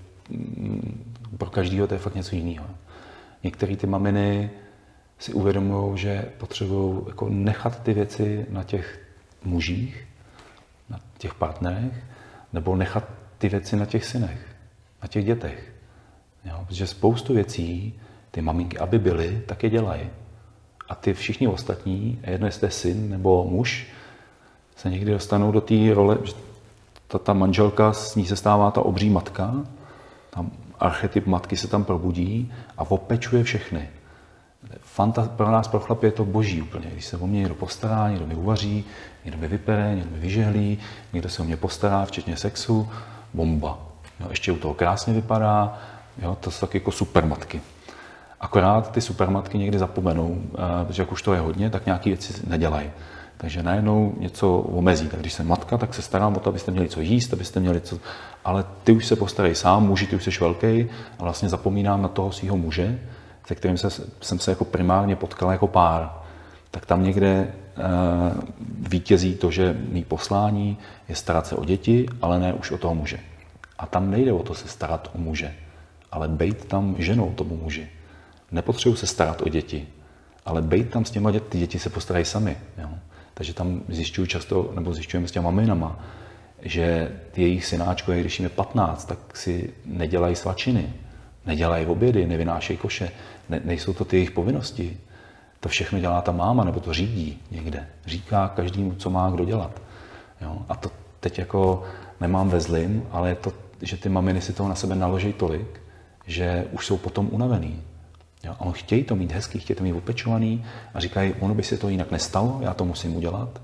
pro každého to je fakt něco jiného. Některé ty maminy si uvědomují, že potřebují jako nechat ty věci na těch mužích, na těch partnerech, nebo nechat ty věci na těch synech, na těch dětech. Jo? Protože spoustu věcí ty maminky, aby byly, tak je dělají. A ty všichni ostatní, jedno jestli je syn nebo muž, se někdy dostanou do té role, že ta, ta manželka, s ní se stává ta obří matka, tam archetyp matky se tam probudí a opečuje všechny. Fanta, pro nás, pro chlapy, je to boží úplně. Když se o mě někdo postará, někdo mi uvaří, někdo mi vypere, někdo mi vyžehlí, někdo se o mě postará, včetně sexu, bomba. Jo, ještě u toho krásně vypadá, jo, to jsou taky jako supermatky. Akorát ty supermatky někdy zapomenou, protože jak už to je hodně, tak nějaké věci nedělají. Takže najednou něco omezí. Tak když jsem matka, tak se starám o to, abyste měli co jíst, abyste měli co... Ale ty už se postarej sám, muži, ty už jsi velký a vlastně zapomínám na toho svého muže, se kterým se, jsem se jako primárně potkal jako pár. Tak tam někde uh, vítězí to, že mý poslání je starat se o děti, ale ne už o toho muže. A tam nejde o to se starat o muže, ale bejt tam ženou tomu muži. Nepotřebuji se starat o děti, ale bejt tam s těma děti, ty děti se postarají sami. Jo? Takže tam zjišťuju často, nebo zjišťujeme s těma maminama, že ty jejich synáčkové, když jim je patnáct, tak si nedělají svačiny, nedělají obědy, nevynášejí koše, ne, nejsou to ty jejich povinnosti. To všechno dělá ta máma, nebo to řídí někde. Říká každému, co má kdo dělat. Jo? A to teď jako nemám ve zlým, ale je to, že ty maminy si toho na sebe naloží tolik, že už jsou potom unavený. Jo? A on chtějí to mít hezký, chtějí to mít upečovaný a říkají, ono by se to jinak nestalo, já to musím udělat,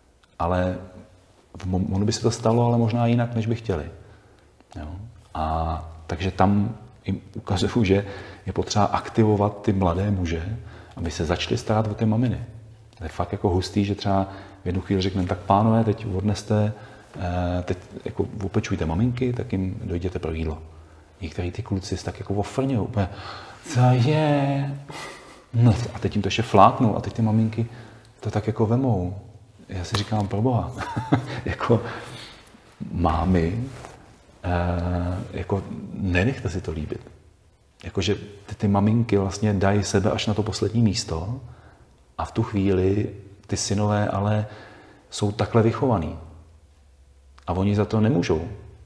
ale ono by se to stalo, ale možná jinak, než by chtěli. Jo? A takže tam jim ukazuju, že je potřeba aktivovat ty mladé muže, aby se začali starat o ty maminy. To je fakt jako hustý, že třeba v jednu chvíli řekneme, tak pánové, teď odneste, teď jako opečujte maminky, tak jim dojděte pro jídlo. Některý ty kluci se tak jako ofrňují, úplně, co je? No, a teď jim to ještě fláknou a teď ty maminky to tak jako vemou. Já si říkám, pro boha, jako mámy, eh, jako nenechte si to líbit. Jakože ty, ty maminky vlastně dají sebe až na to poslední místo a v tu chvíli ty synové ale jsou takhle vychovaný. A oni za to nemůžou.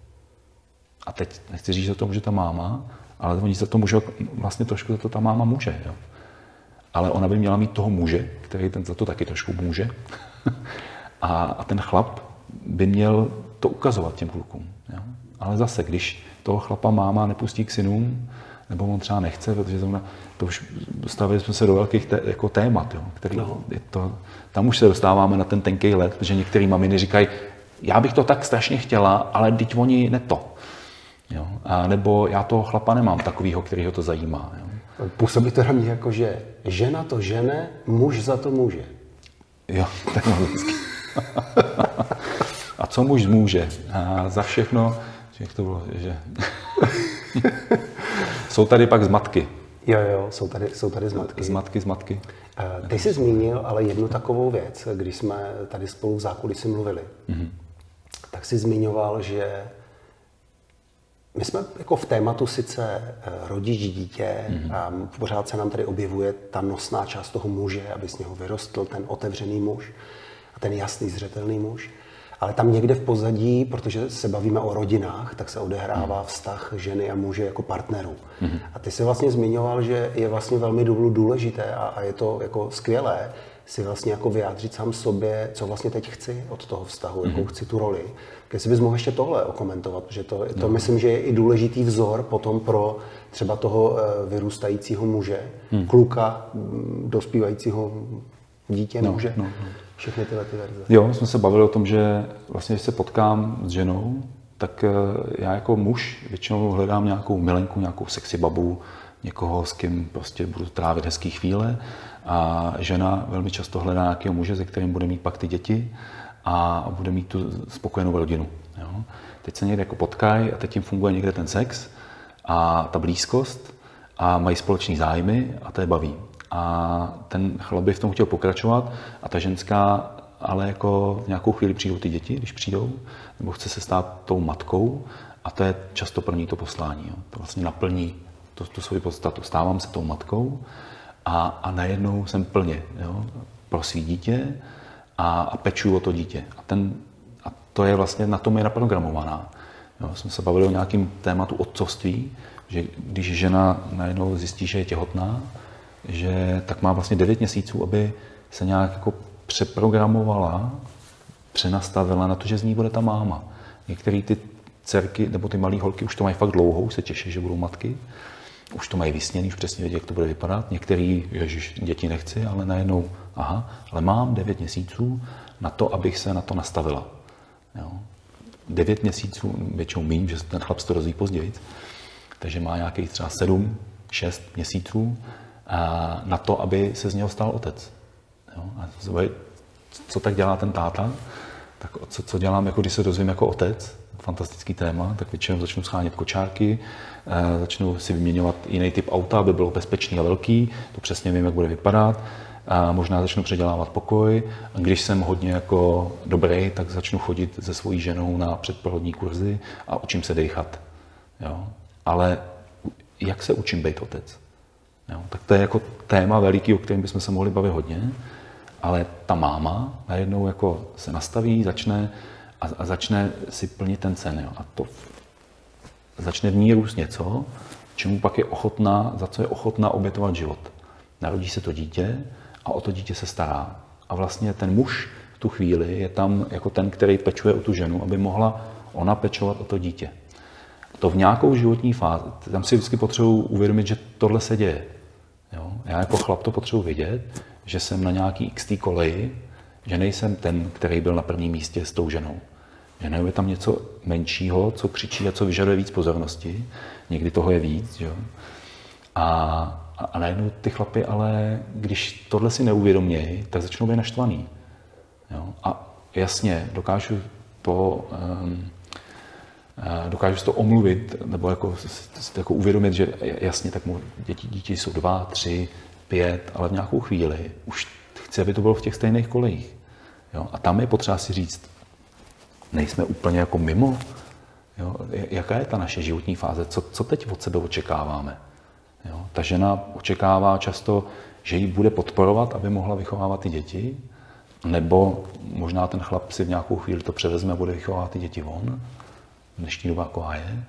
A teď nechci říct, že za to může ta máma, ale oni za to můžou, vlastně trošku za to ta máma může. Jo. Ale ona by měla mít toho muže, který ten za to taky trošku může. a, a ten chlap by měl to ukazovat těm klukům. Jo. Ale zase, když toho chlapa máma nepustí k synům, nebo on třeba nechce, protože to, to už dostávali jsme se do velkých té, jako témat, jo, který no. je to, tam už se dostáváme na ten tenkej led, protože některý maminy říkají, já bych to tak strašně chtěla, ale teď oni ne to. Jo. A nebo já toho chlapa nemám takovýho, kterýho to zajímá. Jo. Působí to na mě jako, že žena to žene, muž za to může. Jo, tak logicky. A co muž může? A za všechno, jak to bylo, že... Jsou tady pak zmatky. Jo, jo, jsou tady, jsou tady zmatky. Zmatky, zmatky. Ty jsi zmínil ale jednu takovou věc, když jsme tady spolu v zákulisí mluvili. Mm-hmm. Tak jsi zmiňoval, že my jsme jako v tématu sice rodič, dítě, mm-hmm. a pořád se nám tady objevuje ta nosná část toho muže, aby z něho vyrostl ten otevřený muž a ten jasný, zřetelný muž. Ale tam někde v pozadí, protože se bavíme o rodinách, tak se odehrává hmm. vztah ženy a muže jako partnerů. Hmm. A ty jsi vlastně zmiňoval, že je vlastně velmi důležité a, a je to jako skvělé si vlastně jako vyjádřit sám sobě, co vlastně teď chci od toho vztahu, mm-hmm. jakou chci tu roli. Jestli bys mohl ještě tohle okomentovat, protože to, to no. myslím, že je i důležitý vzor potom pro třeba toho vyrůstajícího muže, mm. kluka, dospívajícího dítě, no, muže, no, no. všechny tyhle ty verze. Jo, jsme se bavili o tom, že vlastně, když se potkám s ženou, tak já jako muž většinou hledám nějakou milenku, nějakou sexy babu, někoho, s kým prostě budu trávit hezký chvíle. A žena velmi často hledá nějakého muže, se kterým bude mít pak ty děti a bude mít tu spokojenou rodinu. Jo? Teď se někde jako potkají a teď jim funguje někde ten sex a ta blízkost a mají společný zájmy a to je baví. A ten chlap by v tom chtěl pokračovat a ta ženská ale jako v nějakou chvíli přijdou ty děti, když přijdou, nebo chce se stát tou matkou a to je často pro ní to poslání. Jo? To vlastně naplní tu, tu svoji podstatu. Stávám se tou matkou a, a najednou jsem plně, jo? Pro svý dítě a, a pečuju o to dítě. A, ten, a to je vlastně, na tom je naprogramovaná. Jo? Jsme se bavili o nějakém tématu otcovství, že když žena najednou zjistí, že je těhotná, že tak má vlastně devět měsíců, aby se nějak jako přeprogramovala, přenastavila na to, že z ní bude ta máma. Některé ty dcerky nebo ty malé holky už to mají fakt dlouhou, se těší, že budou matky. Už to mají vysněný, už přesně vědí, jak to bude vypadat. Některý, ježiš, děti nechci, ale najednou, aha, ale mám devět měsíců na to, abych se na to nastavila. Jo. Devět měsíců, většinou míň, že ten chlap se to rozví později, takže má nějakých třeba sedm, šest měsíců na to, aby se z něho stal otec. Jo. A co tak dělá ten táta? Tak co, co dělám, jako když se dozvím jako otec, fantastický téma, tak většinou začnu schánět kočárky, e, začnu si vyměňovat jiný typ auta, aby bylo bezpečný a velký, to přesně vím, jak bude vypadat. A možná začnu předělávat pokoj. A když jsem hodně jako dobrý, tak začnu chodit se svojí ženou na předporodní kurzy a učím se dýchat. Jo? Ale jak se učím být otec? Jo? Tak to je jako téma veliký, o kterém bychom se mohli bavit hodně, ale ta máma najednou jako se nastaví, začne a, a začne si plnit ten sen. Jo? A to začne v ní růst něco, čemu pak je ochotná, za co je ochotná obětovat život. Narodí se to dítě a o to dítě se stará. A vlastně ten muž v tu chvíli je tam jako ten, který pečuje o tu ženu, aby mohla ona pečovat o to dítě. To v nějakou životní fázi, tam si vždycky potřebuji uvědomit, že tohle se děje. Jo? Já jako chlap to potřebuji vědět, že jsem na nějaký iks té koleji, že nejsem ten, který byl na prvním místě s tou ženou. Že je tam něco menšího, co křičí a co vyžaduje víc pozornosti. Někdy toho je víc. Jo? A, a, a najednou ty chlapy, ale když tohle si neuvědomějí, tak začnou být naštvaný. Jo? A jasně, dokážu to, um, dokážu si to omluvit, nebo jako, jako uvědomit, že jasně, tak mu děti, děti jsou dva, tři, pět, ale v nějakou chvíli už chci, aby to bylo v těch stejných kolejích. Jo? A tam je potřeba si říct, nejsme úplně jako mimo. Jo? Jaká je ta naše životní fáze? Co, co teď od sebe očekáváme? Jo? Ta žena očekává často, že ji bude podporovat, aby mohla vychovávat ty děti, nebo možná ten chlap si v nějakou chvíli to převezme a bude vychovávat ty děti on. Dnešní doba taková je.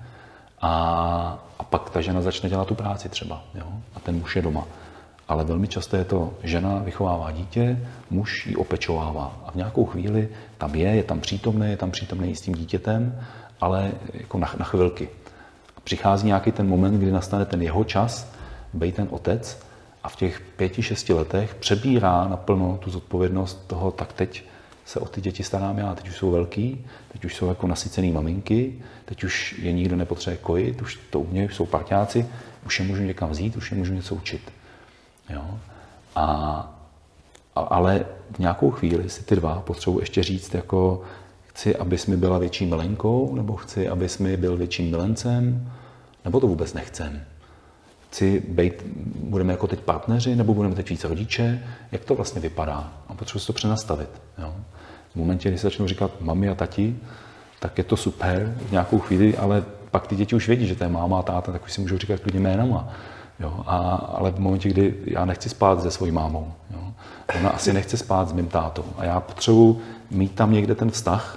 A, a pak ta žena začne dělat tu práci třeba. Jo? A ten muž je doma. Ale velmi často je to, žena vychovává dítě, muž ji opečovává. A v nějakou chvíli tam je, je tam přítomný, je tam přítomný s tím dítětem, ale jako na, na chvilky. A přichází nějaký ten moment, kdy nastane ten jeho čas, být ten otec a v těch pěti, šesti letech přebírá naplno tu zodpovědnost toho, tak teď se o ty děti starám já, teď už jsou velký, teď už jsou jako nasycený maminky, teď už je nikdo nepotřebuje kojit, už to umějí, už jsou parťáci, už je můžu někam vzít, už je můžu něco učit. Jo? A, a, ale v nějakou chvíli si ty dva potřebuji ještě říct, jako chci, abys mi byla větší milenkou, nebo chci, abys mi byl větším milencem, nebo to vůbec nechcem. Chci být, budeme jako teď partneři, nebo budeme teď víc rodiče, jak to vlastně vypadá. A potřebuji si to přenastavit. Jo? V momentě, kdy se začnou říkat mami a tati, tak je to super v nějakou chvíli, ale pak ty děti už vědí, že to je máma a táta, tak už si můžou říkat klidně jménama. Jo, a, ale v momentě, kdy já nechci spát se svojí mámou, jo, ona asi nechce spát s mým tátou a já potřebuji mít tam někde ten vztah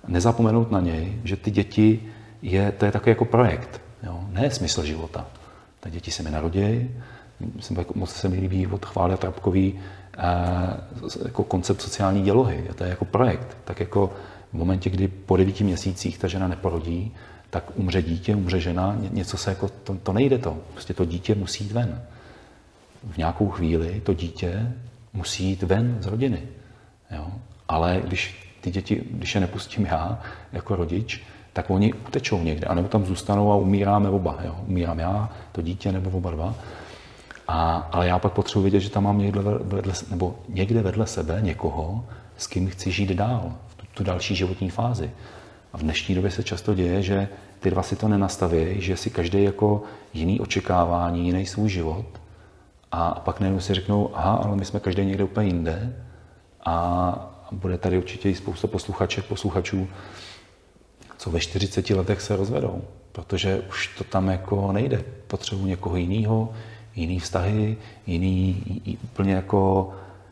nezapomenout na něj, že ty děti, je, to je takový jako projekt, jo? Ne smysl života. Ty děti se mi narodí, moc se mi líbí od Chvály Trapkový eh, jako koncept sociální dělohy, to je jako projekt. Tak jako v momentě, kdy po devíti měsících ta žena neporodí, tak umře dítě, umře žena, něco se jako, to, to nejde to. Prostě to dítě musí jít ven. V nějakou chvíli to dítě musí jít ven z rodiny. Jo? Ale když ty děti, když je nepustím já jako rodič, tak oni utečou někde, anebo tam zůstanou a umíráme oba. Jo? Umírám já, to dítě, nebo oba dva. A, ale já pak potřebuji vědět, že tam mám někde vedle, nebo někde vedle sebe někoho, s kým chci žít dál, v tu, tu další životní fázi. A v dnešní době se často děje, že ty dva si to nenastaví, že si každý jako jiný očekávání, jiný svůj život a pak najednou si řeknou, aha, ale my jsme každý někde úplně jinde a bude tady určitě i spousta posluchaček, posluchačů, co ve čtyřiceti letech se rozvedou, protože už to tam jako nejde. Potřebuji někoho jiného, jiný vztahy, jiný, j, úplně jako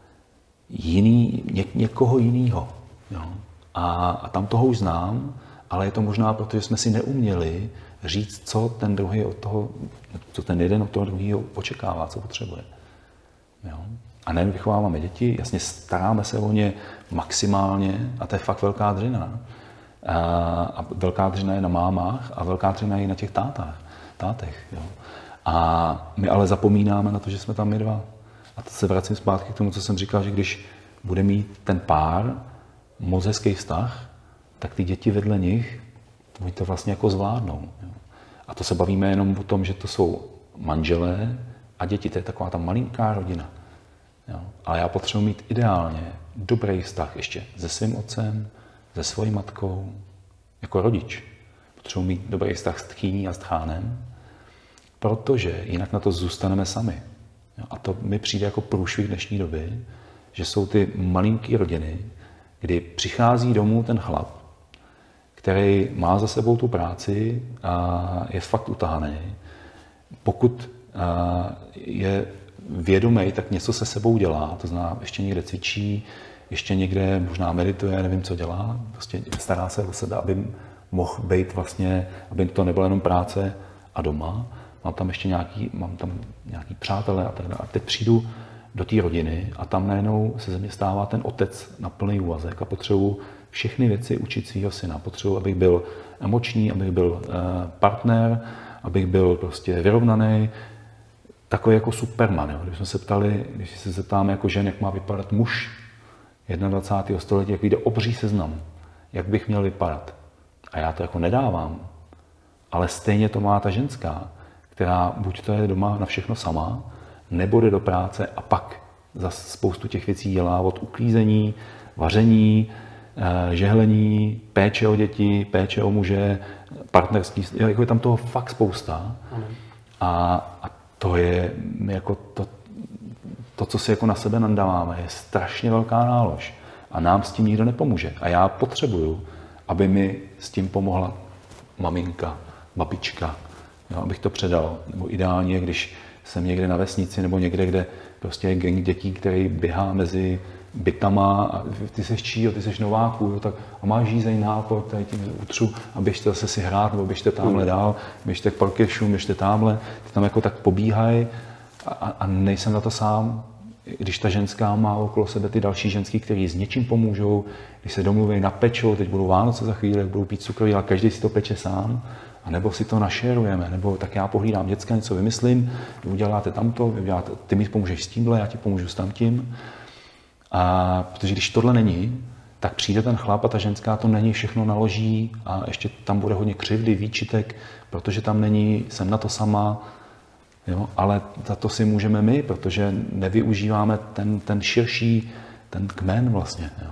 jiný, ně, někoho jiného. A, a tam toho už znám, ale je to možná, protože jsme si neuměli říct, co ten druhý od toho, co ten jeden od toho druhého očekává, co potřebuje. Jo? A nejen vychováváme děti, jasně staráme se o ně maximálně a to je fakt velká dřina. A, a velká dřina je na mámách a velká dřina je na těch tátách, tátech. Jo? A my ale zapomínáme na to, že jsme tam my dva. A teď se vracím zpátky k tomu, co jsem říkal, že když bude mít ten pár moc hezký vztah, tak ty děti vedle nich, oni to vlastně jako zvládnou. Jo? A to se bavíme jenom o tom, že to jsou manželé a děti, to je taková ta malinká rodina. Jo? Ale já potřebuji mít ideálně dobrý vztah ještě se svým otcem, se svojí matkou, jako rodič. Potřebuji mít dobrý vztah s tchýní a s tchánem, protože jinak na to zůstaneme sami. Jo? A to mi přijde jako průšvih dnešní doby, že jsou ty malinké rodiny, kdy přichází domů ten chlap, který má za sebou tu práci a je fakt utahaný. Pokud je vědomý, tak něco se sebou dělá, to znamená, ještě někde cvičí, ještě někde možná medituje, nevím, co dělá, prostě stará se o sebe, aby mohl být vlastně, aby to nebyla jenom práce a doma. Mám tam ještě nějaký, mám tam nějaký přátelé a tak dále. A teď přijdu do té rodiny a tam najednou se ze mě stává ten otec na plný úvazek a potřebuji všechny věci učit svého syna. Potřebuji, abych byl emoční, abych byl partner, abych byl prostě vyrovnaný, takový jako Superman. Jo. Když jsme se ptali, když se zeptáme jako žen, jak má vypadat muž dvacátého prvního století, jak vyjde obří seznam, jak bych měl vypadat. A já to jako nedávám, ale stejně to má ta ženská, která buď to je doma na všechno sama, nebo jde do práce a pak za spoustu těch věcí dělá od uklízení, vaření, žehlení, péče o děti, péče o muže, partnerský, jako je tam toho fakt spousta. A, a to je jako to, to, co si jako na sebe nadáváme, je strašně velká nálož. A nám s tím nikdo nepomůže. A já potřebuju, aby mi s tím pomohla maminka, babička, jo, abych to předal. Nebo ideálně, když jsem někde na vesnici nebo někde, kde prostě je gang dětí, který běhá mezi bytama a ty seš čího, ty seš Nováků, jo, tak a máš žízeň nákod, tady tím utřu a běžte zase si hrát, nebo běžte tamhle dál, běžte k parkešu, běžte tamhle, ty tam jako tak pobíhají a, a nejsem za to sám, když ta ženská má okolo sebe ty další ženský, který s něčím pomůžou, když se domluví na pečo, teď budou Vánoce za chvíli, budou pít cukroví, ale každý si to peče sám, a nebo si to našerujeme, nebo tak já pohlídám děcka, něco vymyslím, vy uděláte tamto, vy uděláte, ty mi pomůžeš s tímhle, já ti pomůžu s tamtím. A protože když tohle není, tak přijde ten chlap a ta ženská to není, všechno naloží a ještě tam bude hodně křivdy, výčitek, protože tam není, jsem na to sama, jo? Ale za to si můžeme my, protože nevyužíváme ten, ten širší, ten kmen vlastně. Jo?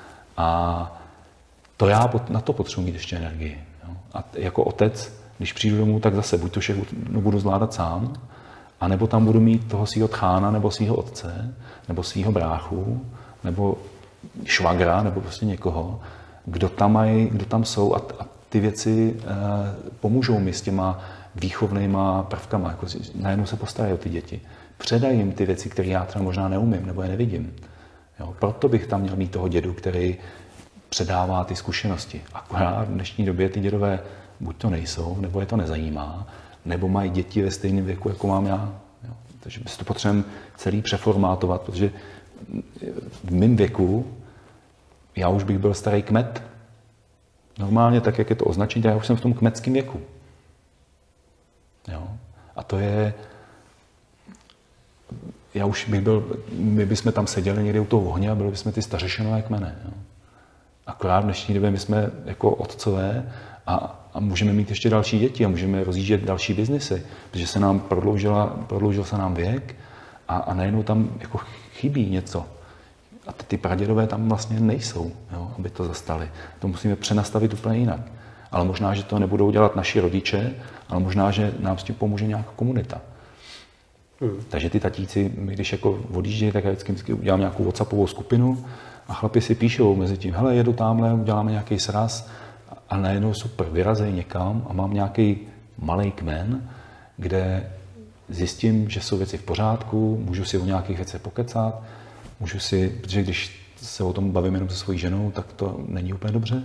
A to já na to potřebuji mít ještě energii. Jo? A jako otec, když přijdu domů, tak zase buď to všechno budu zvládat sám, anebo tam budu mít toho svého tchána, nebo svého otce, nebo svého bráchu, nebo švagra, nebo prostě někoho, kdo tam mají, kdo tam jsou a, a ty věci e, pomůžou mi s těma výchovnýma prvkama. Jako, najednou se postarají o ty děti. Předají jim ty věci, které já třeba možná neumím, nebo je nevidím. Jo? Proto bych tam měl mít toho dědu, který předává ty zkušenosti. Akorát v dnešní době ty dědové buď to nejsou, nebo je to nezajímá, nebo mají děti ve stejném věku, jako mám já. Jo. Takže si to potřebujeme celý přeformátovat, protože v mém věku já už bych byl starý kmet. Normálně tak, jak je to označení, já už jsem v tom kmetském věku. Jo. A to je... Já už bych byl... My bychom tam seděli někde u toho ohně a byli bychom ty stařešinové kmene. Jo. Akorát v dnešní době my jsme jako otcové a, a můžeme mít ještě další děti a můžeme rozjíždět další biznesy, protože se nám prodloužila, prodloužil se nám věk a, a najednou tam jako chybí něco. A ty pradědové tam vlastně nejsou, jo, aby to zastali. To musíme přenastavit úplně jinak. Ale možná, že to nebudou dělat naši rodiče, ale možná, že nám s tím pomůže nějaká komunita. Hmm. Takže ty tatíci, my když jako odjíždějí, tak já vždycky, vždycky udělám nějakou WhatsAppovou skupinu a chlapi si píšou mezi tím, hele, jedu tamhle, uděláme nějaký sraz a najednou super, vyrazejí někam a mám nějaký malý kmen, kde zjistím, že jsou věci v pořádku, můžu si o nějakých věcech pokecat, můžu si, protože když se o tom bavím jenom se svojí ženou, tak to není úplně dobře.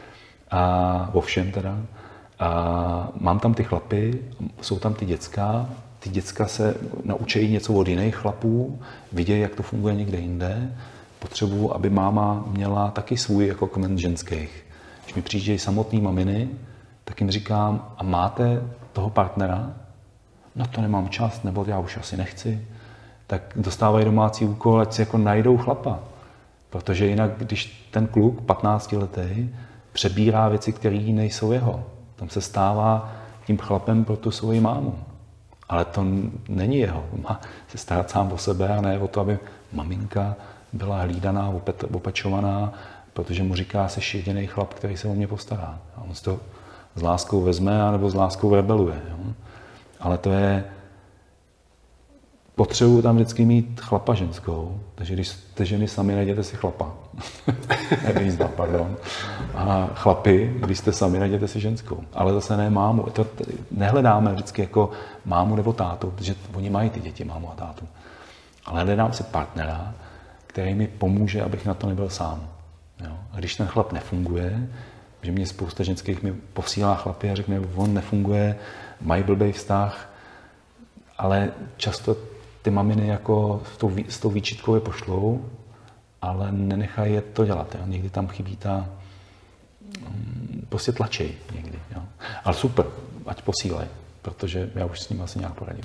A ovšem teda. A mám tam ty chlapy, jsou tam ty děcka, ty děcka se naučí něco od jiných chlapů, vidějí, jak to funguje někde jinde. Potřebuji, aby máma měla taky svůj jako kmen ženských. Když mi přijíždějí samotný maminy, tak jim říkám, a máte toho partnera? No to nemám čas, nebo já už asi nechci. Tak dostávají domácí úkol, ať si jako najdou chlapa. Protože jinak, když ten kluk, patnáctiletý, přebírá věci, které nejsou jeho, tam se stává tím chlapem pro tu svoji mámu. Ale to není jeho. Má se starat sám o sebe a ne o to, aby maminka byla hlídaná, opečovaná, protože mu říká, jsi jediný chlap, který se o mě postará. A on si to s láskou vezme, anebo s láskou rebeluje. Jo? Ale to je... Potřebuji tam vždycky mít chlapa ženskou, takže když jste ženy sami, najděte si chlapa. Nevízda, pardon. A chlapi, když jste sami, najděte si ženskou. Ale zase ne mámu. To nehledáme vždycky jako mámu nebo tátu, protože oni mají ty děti, mámu a tátu. Ale hledám si partnera, který mi pomůže, abych na to nebyl sám. Jo? A když ten chlap nefunguje, že mě spousta ženských mi posílá chlapy a řekne, on nefunguje, mají blbej vztah, ale často ty maminy jako s tou, s tou výčitkou je pošlou, ale nenechají je to dělat. Jo? Někdy tam chybí ta... Prostě tlačej někdy. Jo? Ale super, ať posílej, protože já už s ním asi nějak poradím.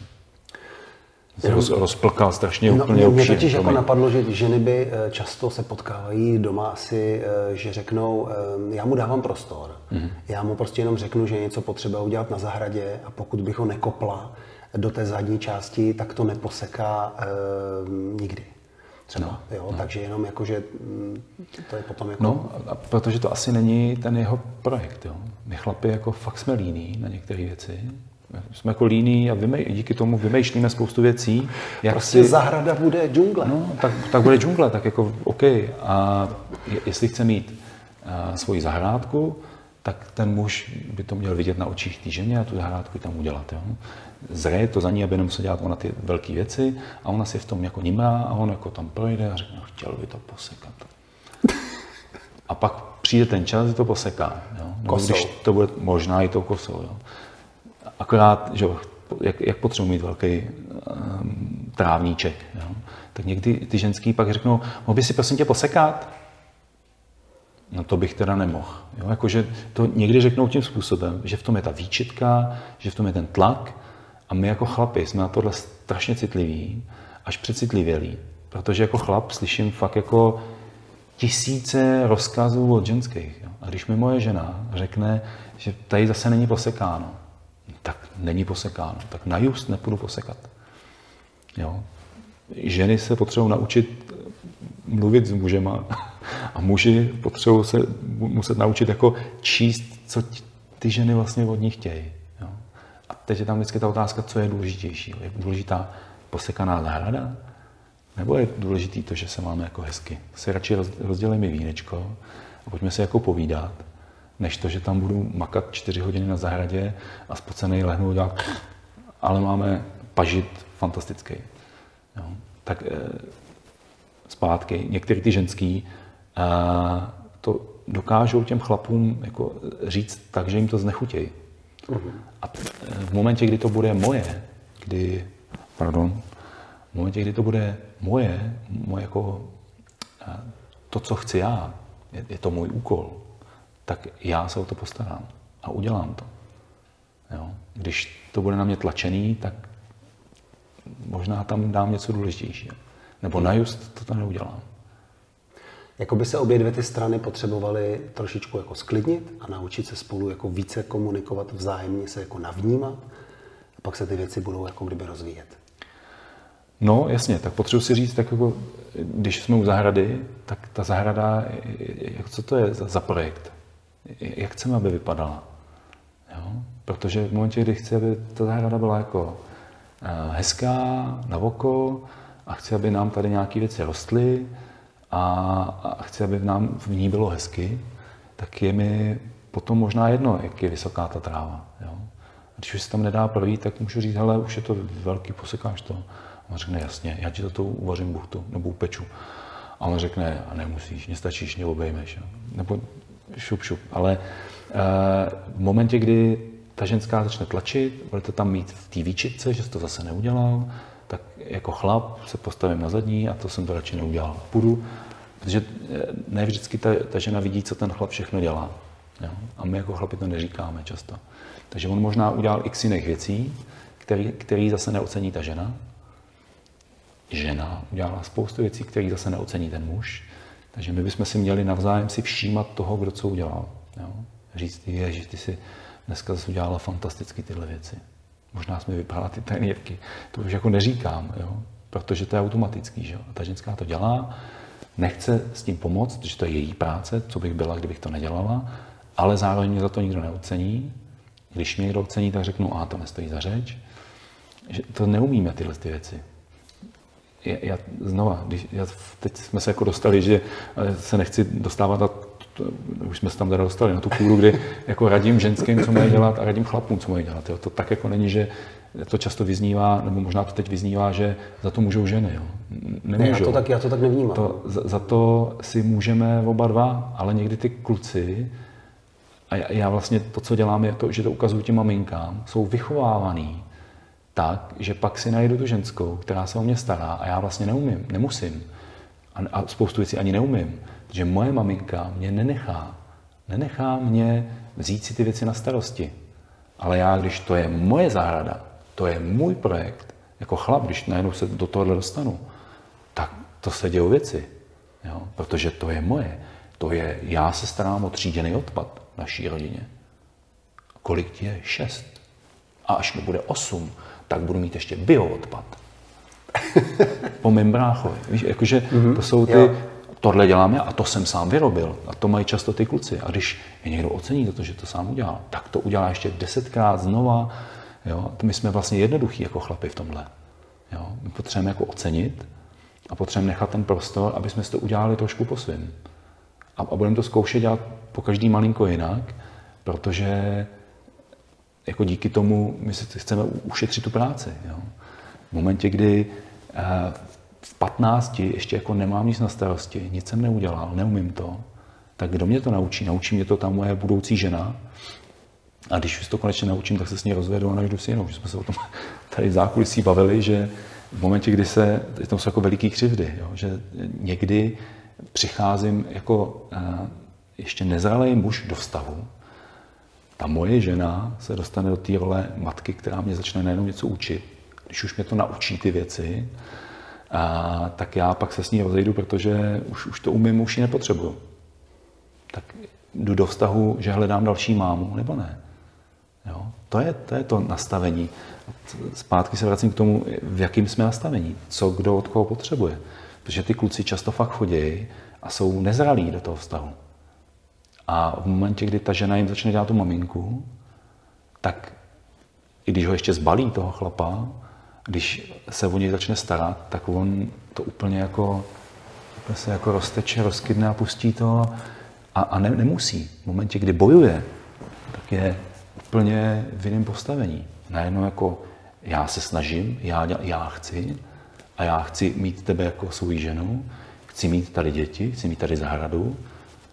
Roz, rozplkal strašně no, úplně mě totiž jako napadlo, že ženy by často se potkávají doma asi, že řeknou, já mu dávám prostor, mm-hmm. já mu prostě jenom řeknu, že něco potřeba udělat na zahradě a pokud bych ho nekopla do té zadní části, tak to neposeká e, nikdy. Třeba, no, jo, no. Takže jenom jako, že to je potom jako... No, a protože to asi není ten jeho projekt, jo. My chlapi jako fakt jsme líní na některé věci. Jsme jako líní a vymej, díky tomu vymýšlíme spoustu věcí. Jak prostě si... zahrada bude džungle. No, tak, tak bude džungle, tak jako OK. A jestli chce mít uh, svoji zahrádku, tak ten muž by to měl vidět na očích té ženě a tu zahrádku tam udělat. Jo. Zraje to za ní, aby nemusel dělat ona ty velké věci a ona si v tom jako nimrá a on jako tam projde a řekne, no, chtěl by to posekat. A pak přijde ten čas, že to poseká. Jo. Nebo když to bude možná i tou kosou. Jo. Akorát, že jak, jak potřebuji mít velký um, trávníček, jo. Tak někdy ty ženský pak řeknou, mohl by si prosím tě posekat? No to bych teda nemohl. Jo? Jakože to někdy řeknou tím způsobem, že v tom je ta výčitka, že v tom je ten tlak a my jako chlapi jsme na tohle strašně citliví, až přecitlivělí. Protože jako chlap slyším fakt jako tisíce rozkazů od ženských. Jo? A když mi moje žena řekne, že tady zase není posekáno, tak není posekáno. Tak na just nepůjdu posekat. Jo? Ženy se potřebují naučit mluvit s mužema a muži potřebují se muset naučit jako číst, co ty ženy vlastně od nich chtějí. Jo? A teď je tam vždycky ta otázka, co je důležitější. Je důležitá posekaná zahrada? Nebo je důležitý to, že se máme jako hezky? Si radši rozdělejme vínečko a pojďme se jako povídat, než to, že tam budu makat čtyři hodiny na zahradě a spocenej lehnu dělat, ale máme pažit fantastický. Jo? Tak e, zpátky, některý ty ženský, a to dokážou těm chlapům jako říct tak, že jim to znechutějí. Mm-hmm. A v momentě, kdy to bude moje, kdy, pardon, v momentě, kdy to bude moje, moje jako to, co chci já, je, je to můj úkol, tak já se o to postarám a udělám to. Jo? Když to bude na mě tlačený, tak možná tam dám něco důležitějšího. Nebo najust to tam neudělám. Jako by se obě dvě ty strany potřebovaly trošičku jako sklidnit a naučit se spolu jako více komunikovat, vzájemně se jako navnímat a pak se ty věci budou jako kdyby rozvíjet. No jasně, tak potřebuji si říct, tak jako, když jsme u zahrady, tak ta zahrada, jak, co to je za, za projekt? Jak chceme, aby vypadala? Jo? Protože v momentě, kdy chci, aby ta zahrada byla jako hezká, na oko a chci, aby nám tady nějaké věci rostly a, a chci, aby v, nám, v ní bylo hezky, tak je mi potom možná jedno, jak je vysoká ta tráva. Jo? A když už se tam nedá projít, tak můžu říct, hele, už je to velký, posekáš to. A on řekne, jasně, já ti to uvařím buchtu nebo upeču. A on řekne, a nemusíš, nestačíš, mě obejmeš. Jo? Nebo šup, šup. Ale uh, v momentě, kdy ta ženská začne tlačit, budete tam mít v té výčitce, že jsi to zase neudělal, tak jako chlap se postavím na zadní a to jsem to radši neudělal. Půjdu, protože ne vždycky ta, ta žena vidí, co ten chlap všechno dělá. Jo? A my jako chlapi to neříkáme často. Takže on možná udělal x jiných věcí, který, který zase neocení ta žena. Žena udělala spoustu věcí, které zase neocení ten muž. Takže my bychom si měli navzájem si všímat toho, kdo co udělal. Jo? Říct, ježiš, ty si dneska zase udělala fantasticky tyhle věci. Možná jsme vybrala ty trenérky. To už jako neříkám, jo? Protože to je automatický. Že? A ta ženská to dělá, nechce s tím pomoct, protože to je její práce, co bych byla, kdybych to nedělala, ale zároveň mě za to nikdo neocení. Když mě někdo ocení, tak řeknu, a to nestojí za řeč. Že to neumíme tyhle ty věci. Já, já znova, když, já, teď jsme se jako dostali, že se nechci dostávat na to, už jsme se tam teda dostali na tu půdu, kdy jako radím ženským, co mají dělat a radím chlapům, co mají dělat. Jo. To tak jako není, že to často vyznívá, nebo možná to teď vyznívá, že za to můžou ženy. Jo. Ne, já, to tak, já to tak nevnímám. To, za, za to si můžeme oba dva, ale někdy ty kluci, a já, já vlastně to, co dělám, je to, že to ukazuju těm maminkám, jsou vychovávaný tak, že pak si najdu tu ženskou, která se o mě stará a já vlastně neumím, nemusím. A, a spoustu věcí ani neumím. Protože moje maminka mě nenechá. Nenechá mě vzít si ty věci na starosti. Ale já, když to je moje zahrada, to je můj projekt, jako chlap, když najednou se do tohohle dostanu, tak to se dějou věci. Jo? Protože to je moje. To je, já se starám o tříděný odpad v naší rodině. Kolik ti je? Šest. A až mi bude osm, tak budu mít ještě bioodpad. Po mém bráchovi. Víš, jakože mm-hmm. to jsou ty, jo. Tohle dělám já a to jsem sám vyrobil. A to mají často ty kluci. A když je někdo ocení za to, že to sám udělal, tak to udělá ještě desetkrát znova. Jo? My jsme vlastně jednoduchí jako chlapi v tomhle. Jo? My potřebujeme jako ocenit a potřebujeme nechat ten prostor, aby jsme si to udělali trošku po svým. A, a budeme to zkoušet dělat po každý malinko jinak, protože jako díky tomu my si chceme ušetřit tu práci. Jo? V momentě, kdy eh, v patnácti ještě jako nemám nic na starosti, nic jsem neudělal, neumím to, tak kdo mě to naučí? Naučí mě to ta moje budoucí žena. A když už to konečně naučím, tak se s ní rozvedu a najdu si jinou. Že jsme se o tom tady v zákulisí bavili, že v momentě, kdy se, to jsou jako veliký křivdy, jo? Že někdy přicházím jako eh, ještě nezralý muž do vztahu, ta moje žena se dostane do té role matky, která mě začne najednou něco učit. Když už mě to naučí ty věci, a, tak já pak se s ní rozejdu, protože už, už to umím, už ji nepotřebuju. Tak jdu do vztahu, že hledám další mámu, nebo ne. Jo? To je, to je to nastavení. Zpátky se vracím k tomu, v jakým jsme nastavení, co kdo od koho potřebuje. Protože ty kluci často fakt chodí a jsou nezralí do toho vztahu. A v momentě, kdy ta žena jim začne dělat tu maminku, tak i když ho ještě zbalí toho chlapa, když se o něj začne starat, tak on to úplně jako, úplně se jako rozteče, rozkydne a pustí to a, a ne, nemusí. V momentě, kdy bojuje, tak je úplně v jiném postavení. Najednou jako já se snažím, já, já chci a já chci mít tebe jako svou ženu, chci mít tady děti, chci mít tady zahradu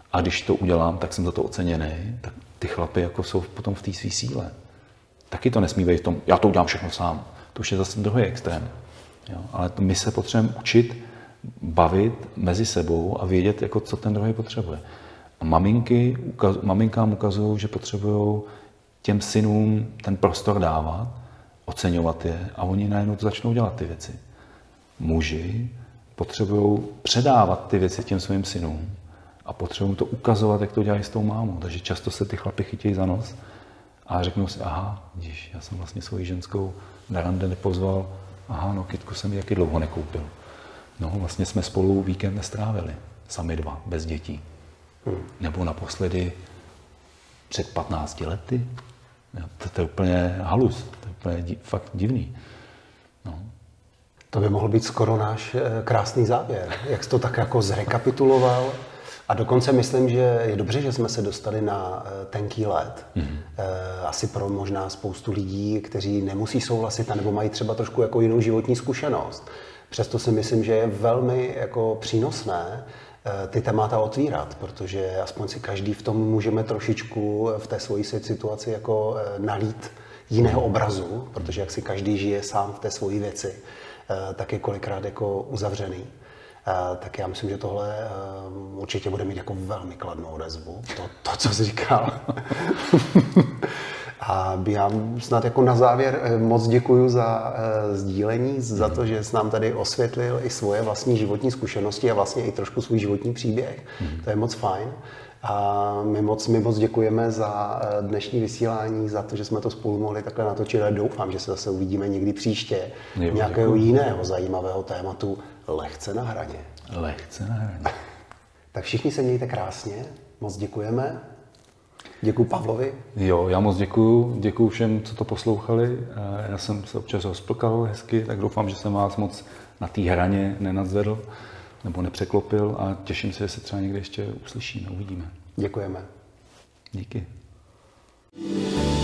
A když to udělám, tak jsem za to oceněný, tak ty chlapy jako jsou potom v té své síle. Taky to nesmí být v tom, já to udělám všechno sám. To už je zase druhý extrém. Jo? Ale to my se potřebujeme učit bavit mezi sebou a vědět, jako, co ten druhý potřebuje. A maminky, ukaz, maminkám ukazují, že potřebují těm synům ten prostor dávat, oceňovat je a oni najednou to začnou dělat ty věci. Muži potřebují předávat ty věci těm svým synům a potřebují to ukazovat, jak to dělají s tou mámou. Takže často se ty chlapy chytějí za nos a řeknou si, aha, vidíš, já jsem vlastně svoji ženskou na rande nepozval, aha, no kytku jsem ji taky dlouho nekoupil. No, vlastně jsme spolu víkend nestrávili, sami dva, bez dětí. Hmm. Nebo naposledy před patnácti lety. To, to je úplně halus, to je úplně div, fakt divný. No. To by mohl být skoro náš krásný závěr, jak jsi to tak jako zrekapituloval. A dokonce myslím, že je dobře, že jsme se dostali na tenký led. Mm-hmm. Asi pro možná spoustu lidí, kteří nemusí souhlasit, anebo mají třeba trošku jako jinou životní zkušenost. Přesto si myslím, že je velmi jako přínosné ty témata otvírat, protože aspoň si každý v tom můžeme trošičku v té svojí situaci jako nalít jiného obrazu, protože jak si každý žije sám v té svojí věci, tak je kolikrát jako uzavřený. Tak já myslím, že tohle určitě bude mít jako velmi kladnou odezvu, to, to co jsi říkal. A já snad jako na závěr moc děkuji za sdílení, za to, že jsi nám tady osvětlil i svoje vlastní životní zkušenosti a vlastně i trošku svůj životní příběh. Mm. To je moc fajn. A my moc, my moc děkujeme za dnešní vysílání, za to, že jsme to spolu mohli takhle natočit a doufám, že se zase uvidíme někdy příště jo, nějakého děkuji. Jiného zajímavého tématu lehce na hraně. Lehce na hraně. Tak všichni se mějte krásně, moc děkujeme. Děkuji Pavlovi. Jo, já moc děkuju, děkuju všem, co to poslouchali. Já jsem se občas rozplkal hezky, tak doufám, že jsem vás moc na té hraně nenadzvedl nebo nepřeklopil a těším se, že se třeba někde ještě uslyšíme, uvidíme. Děkujeme. Díky.